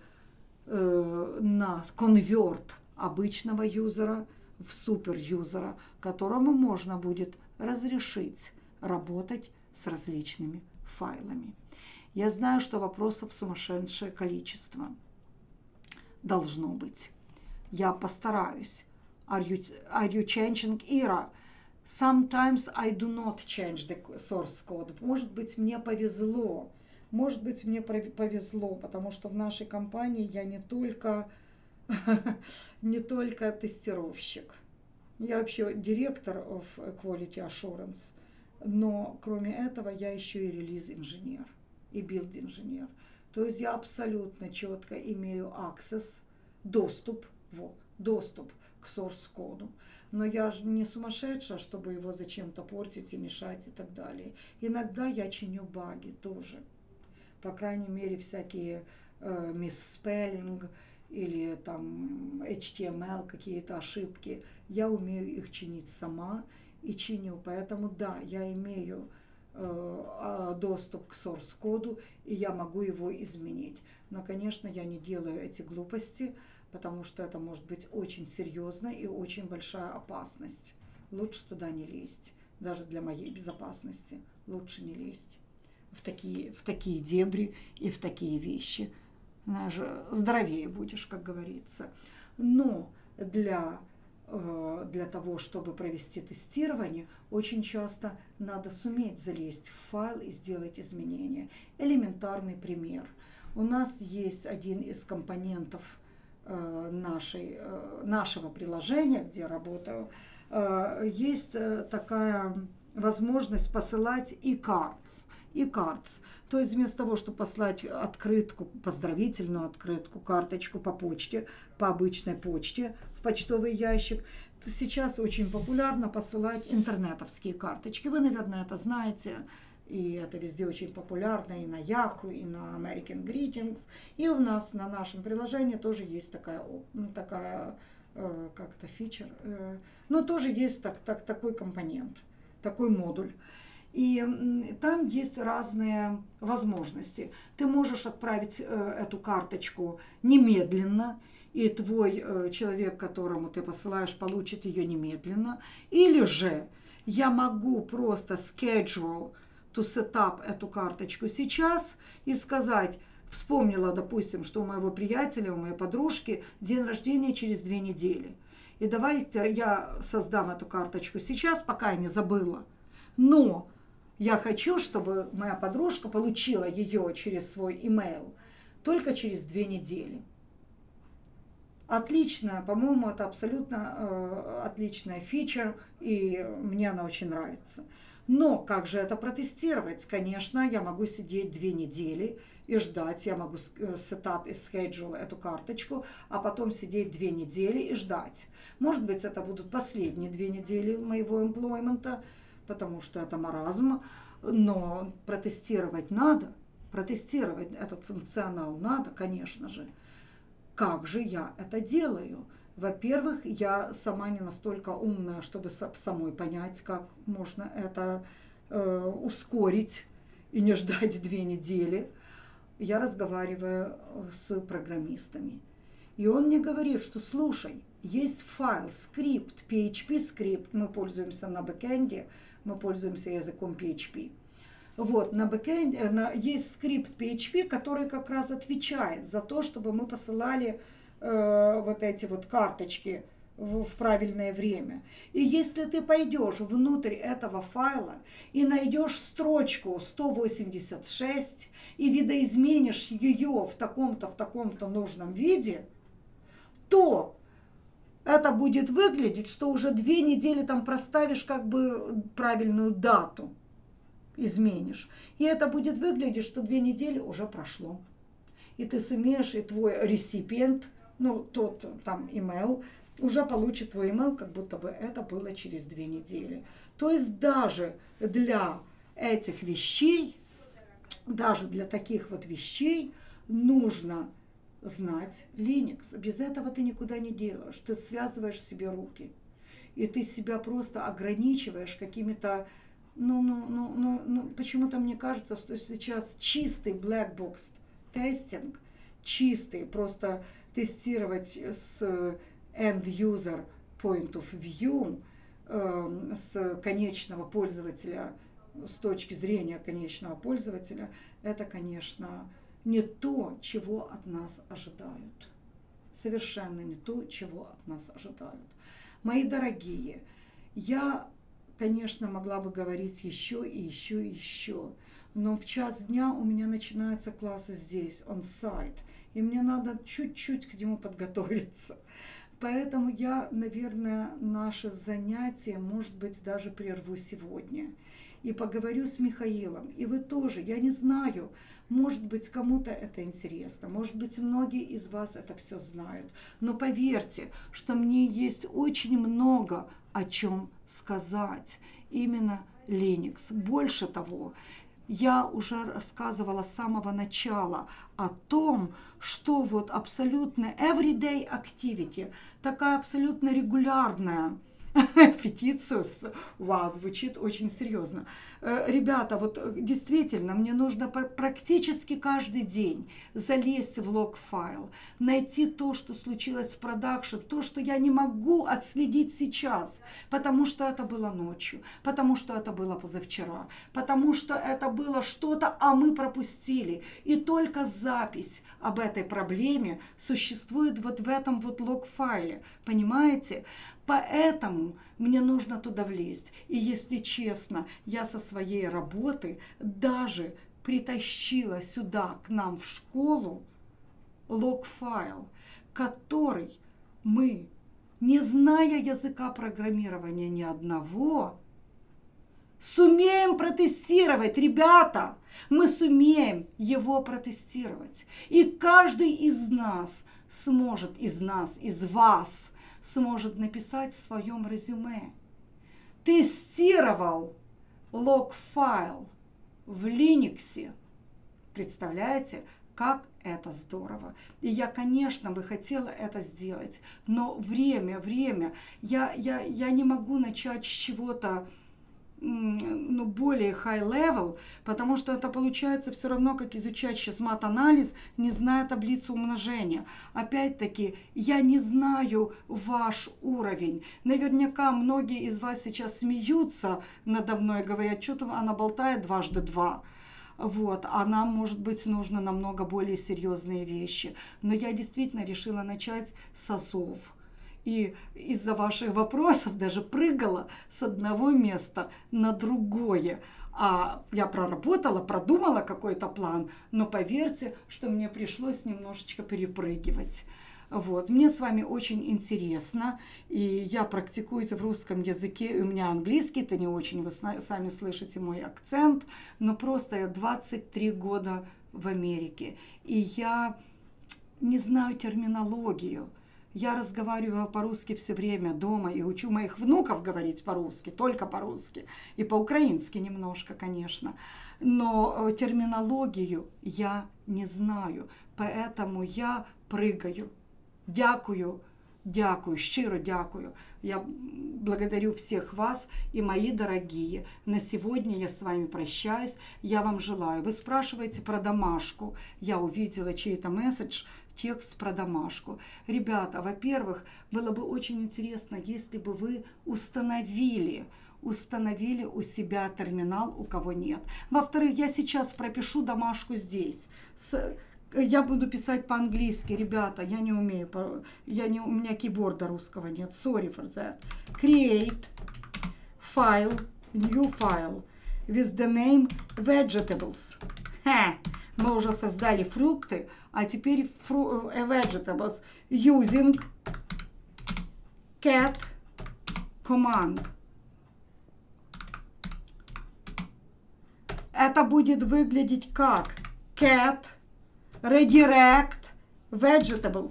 конверт обычного юзера в суперюзера, которому можно будет разрешить работать с различными файлами. Я знаю, что вопросов сумасшедшее количество должно быть. Я постараюсь. Are you changing era? Sometimes I do not change the source code. Может быть, мне повезло. Может быть, мне повезло, потому что в нашей компании я не только тестировщик. Я вообще директор of Quality Assurance. Но кроме этого я еще и релиз-инженер, и билд-инженер. То есть я абсолютно четко имею доступ к source-коду. Но я же не сумасшедшая, чтобы его зачем-то портить и мешать и так далее. Иногда я чиню баги тоже. По крайней мере, всякие misspelling или там HTML, какие-то ошибки. Я умею их чинить сама и чиню. Поэтому да, я имею доступ к source-коду, и я могу его изменить. Но, конечно, я не делаю эти глупости, потому что это может быть очень серьезно и очень большая опасность. Лучше туда не лезть. Даже для моей безопасности лучше не лезть в такие дебри и в такие вещи. Даже здоровее будешь, как говорится. Но для того, чтобы провести тестирование, очень часто надо суметь залезть в файл и сделать изменения. Элементарный пример. У нас есть один из компонентов нашего приложения, где я работаю, есть такая возможность посылать e-cards. То есть вместо того, чтобы послать открытку, поздравительную открытку, карточку по почте, по обычной почте в почтовый ящик, сейчас очень популярно посылать интернетовские карточки. Вы, наверное, это знаете. И это везде очень популярно, и на Yahoo, и на American Greetings. И у нас на нашем приложении тоже есть такая как-то фичер. Но тоже есть такой компонент, такой модуль. И там есть разные возможности. Ты можешь отправить эту карточку немедленно, и твой человек, которому ты посылаешь, получит ее немедленно. Или же я могу просто schedule to set up эту карточку сейчас и сказать, вспомнила, допустим, что у моего приятеля, у моей подружки день рождения через 2 недели. И давайте я создам эту карточку сейчас, пока я не забыла. Но я хочу, чтобы моя подружка получила ее через свой email только через 2 недели. Отличная, по-моему, это абсолютно отличная фича, и мне она очень нравится. Но как же это протестировать? Конечно, я могу сидеть 2 недели и ждать, я могу сетап и schedule эту карточку, а потом сидеть 2 недели и ждать. Может быть, это будут последние 2 недели моего эмплоймента, потому что это маразм, но протестировать надо, протестировать этот функционал надо, конечно же. Как же я это делаю? Во-первых, я сама не настолько умная, чтобы самой понять, как можно это ускорить и не ждать 2 недели. Я разговариваю с программистами. И он мне говорит, что слушай, есть файл, скрипт, PHP-скрипт, мы пользуемся на бэкэнде, мы пользуемся языком PHP. Вот, на бэкэнде есть скрипт PHP, который как раз отвечает за то, чтобы мы посылали вот эти вот карточки в правильное время. И если ты пойдешь внутрь этого файла и найдешь строчку 186 и видоизменишь ее в таком-то нужном виде, то это будет выглядеть, что уже 2 недели там проставишь как бы правильную дату, изменишь. И это будет выглядеть, что 2 недели уже прошло. И ты сумеешь, и твой реципиент, ну, тот там email, уже получит твой email, как будто бы это было через 2 недели. То есть даже для этих вещей, даже для таких вот вещей нужно знать Linux. Без этого ты никуда не делаешь. Ты связываешь себе руки. И ты себя просто ограничиваешь какими-то... почему-то мне кажется, что сейчас чистый black box тестинг, чистый, просто тестировать с end-user point of view, с конечного пользователя, с точки зрения конечного пользователя, это, конечно, не то, чего от нас ожидают. Совершенно не то, чего от нас ожидают. Мои дорогие, я, конечно, могла бы говорить еще и еще и еще, но в час дня у меня начинаются классы здесь, on-site, и мне надо чуть-чуть к нему подготовиться. Поэтому я, наверное, наше занятие, может быть, даже прерву сегодня. и поговорю с Михаилом. И вы тоже, я не знаю, может быть, кому-то это интересно, может быть, многие из вас это все знают. Но поверьте, что мне есть очень много о чем сказать. Именно Linux. Больше того, я уже рассказывала с самого начала о том, что вот абсолютно everyday activity, такая абсолютно регулярная Фетициус, вау, звучит очень серьезно. Ребята, вот действительно, мне нужно практически каждый день залезть в лог-файл, найти то, что случилось в продакшн, то, что я не могу отследить сейчас, потому что это было ночью, потому что это было позавчера, потому что это было что-то, а мы пропустили. И только запись об этой проблеме существует вот в этом вот лог-файле, понимаете? Поэтому мне нужно туда влезть. И если честно, я со своей работы даже притащила сюда к нам в школу лог-файл, который мы, не зная языка программирования ни одного, сумеем протестировать. Ребята, мы сумеем его протестировать. И каждый из нас сможет, из вас, сможет написать в своем резюме: тестировал лог-файл в Linux. Представляете, как это здорово. И я, конечно, бы хотела это сделать, но время, я не могу начать с чего-то более high-level, потому что это получается все равно, как изучать сейчас мат-анализ, не зная таблицу умножения. Опять-таки, я не знаю ваш уровень. Наверняка многие из вас сейчас смеются надо мной, говорят, что там она болтает дважды два. Вот, а нам, может быть, нужно намного более серьезные вещи. Но я действительно решила начать с азов. И из-за ваших вопросов даже прыгала с одного места на другое. А я проработала, продумала какой-то план, но поверьте, что мне пришлось немножечко перепрыгивать. Вот. Мне с вами очень интересно, и я практикуюсь в русском языке, и у меня английский-то не очень, вы сами слышите мой акцент, но просто я 23 года в Америке, и я не знаю терминологию. Я разговариваю по-русски все время дома и учу моих внуков говорить по-русски, только по-русски. И по-украински немножко, конечно. Но терминологию я не знаю, поэтому я прыгаю. Дякую, щиро дякую. Я благодарю всех вас и мои дорогие. На сегодня я с вами прощаюсь. Я вам желаю. Вы спрашиваете про домашку. Я увидела чей-то месседж, текст про домашку. Ребята, во-первых, было бы очень интересно, если бы вы установили у себя терминал, у кого нет. Во-вторых, я сейчас пропишу домашку здесь. Я буду писать по-английски, ребята, я не умею, у меня кейборда русского нет, sorry for that. Create file, new file, with the name vegetables. Мы уже создали фрукты, а теперь vegetables using cat command. Это будет выглядеть как cat redirect vegetables.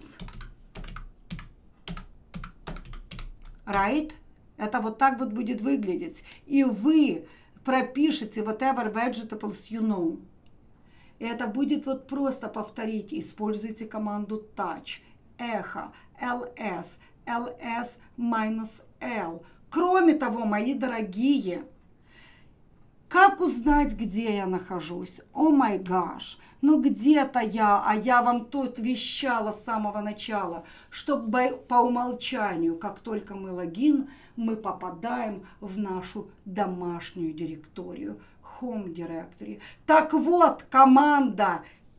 Right? Это вот так вот будет выглядеть. И вы пропишите whatever vegetables you know. И это будет вот просто повторить. Используйте команду touch, echo, ls, ls-l. Кроме того, мои дорогие, как узнать, где я нахожусь? О май гаш, ну где-то я, а я вам тут вещала с самого начала, что по умолчанию, как только мы логин, мы попадаем в нашу домашнюю директорию, Home Directory. Так вот, команда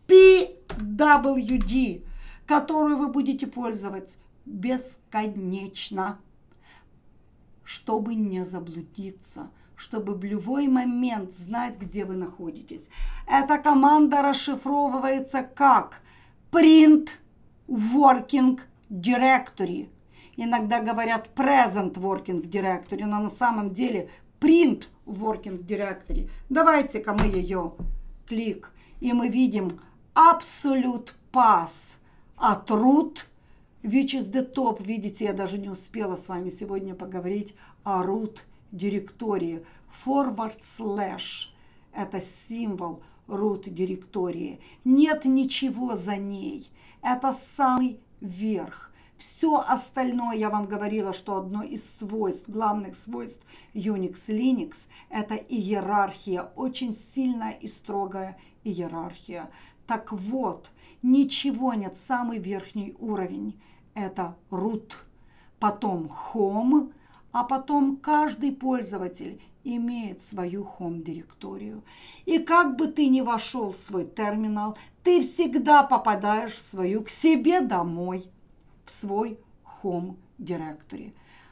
pwd, которую вы будете пользовать бесконечно, чтобы не заблудиться, чтобы в любой момент знать, где вы находитесь. Эта команда расшифровывается как print working directory. Иногда говорят present working directory, но на самом деле Print в Working Directory. Давайте-ка мы ее клик. И мы видим Absolute Path от root, which is the top. Видите, я даже не успела с вами сегодня поговорить о root директории. Forward slash – это символ root директории. Нет ничего за ней. Это самый верх. Все остальное, я вам говорила, что одно из свойств, главных свойств Unix Linux – это иерархия, очень сильная и строгая иерархия. Так вот, ничего нет, самый верхний уровень – это root, потом home, а потом каждый пользователь имеет свою home-директорию. И как бы ты ни вошел в свой терминал, ты всегда попадаешь в свою к себе домой, в свой home directory.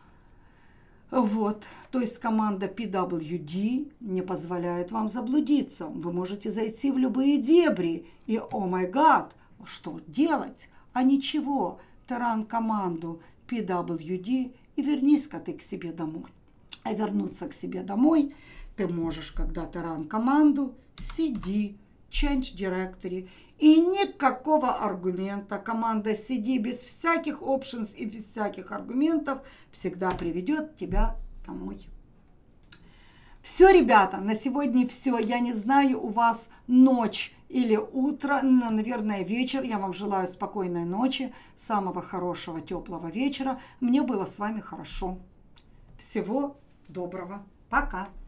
Вот, то есть команда pwd не позволяет вам заблудиться. Вы можете зайти в любые дебри и, о май гад, что делать? А ничего, ты ран команду pwd и вернись-ка ты к себе домой. А вернуться к себе домой ты можешь, когда ты ран команду cd change directory. И никакого аргумента. Команда cd без всяких options и без всяких аргументов всегда приведет тебя домой. Все, ребята, на сегодня все. Я не знаю, у вас ночь или утро, наверное, вечер. Я вам желаю спокойной ночи, самого хорошего, теплого вечера. Мне было с вами хорошо. Всего доброго. Пока.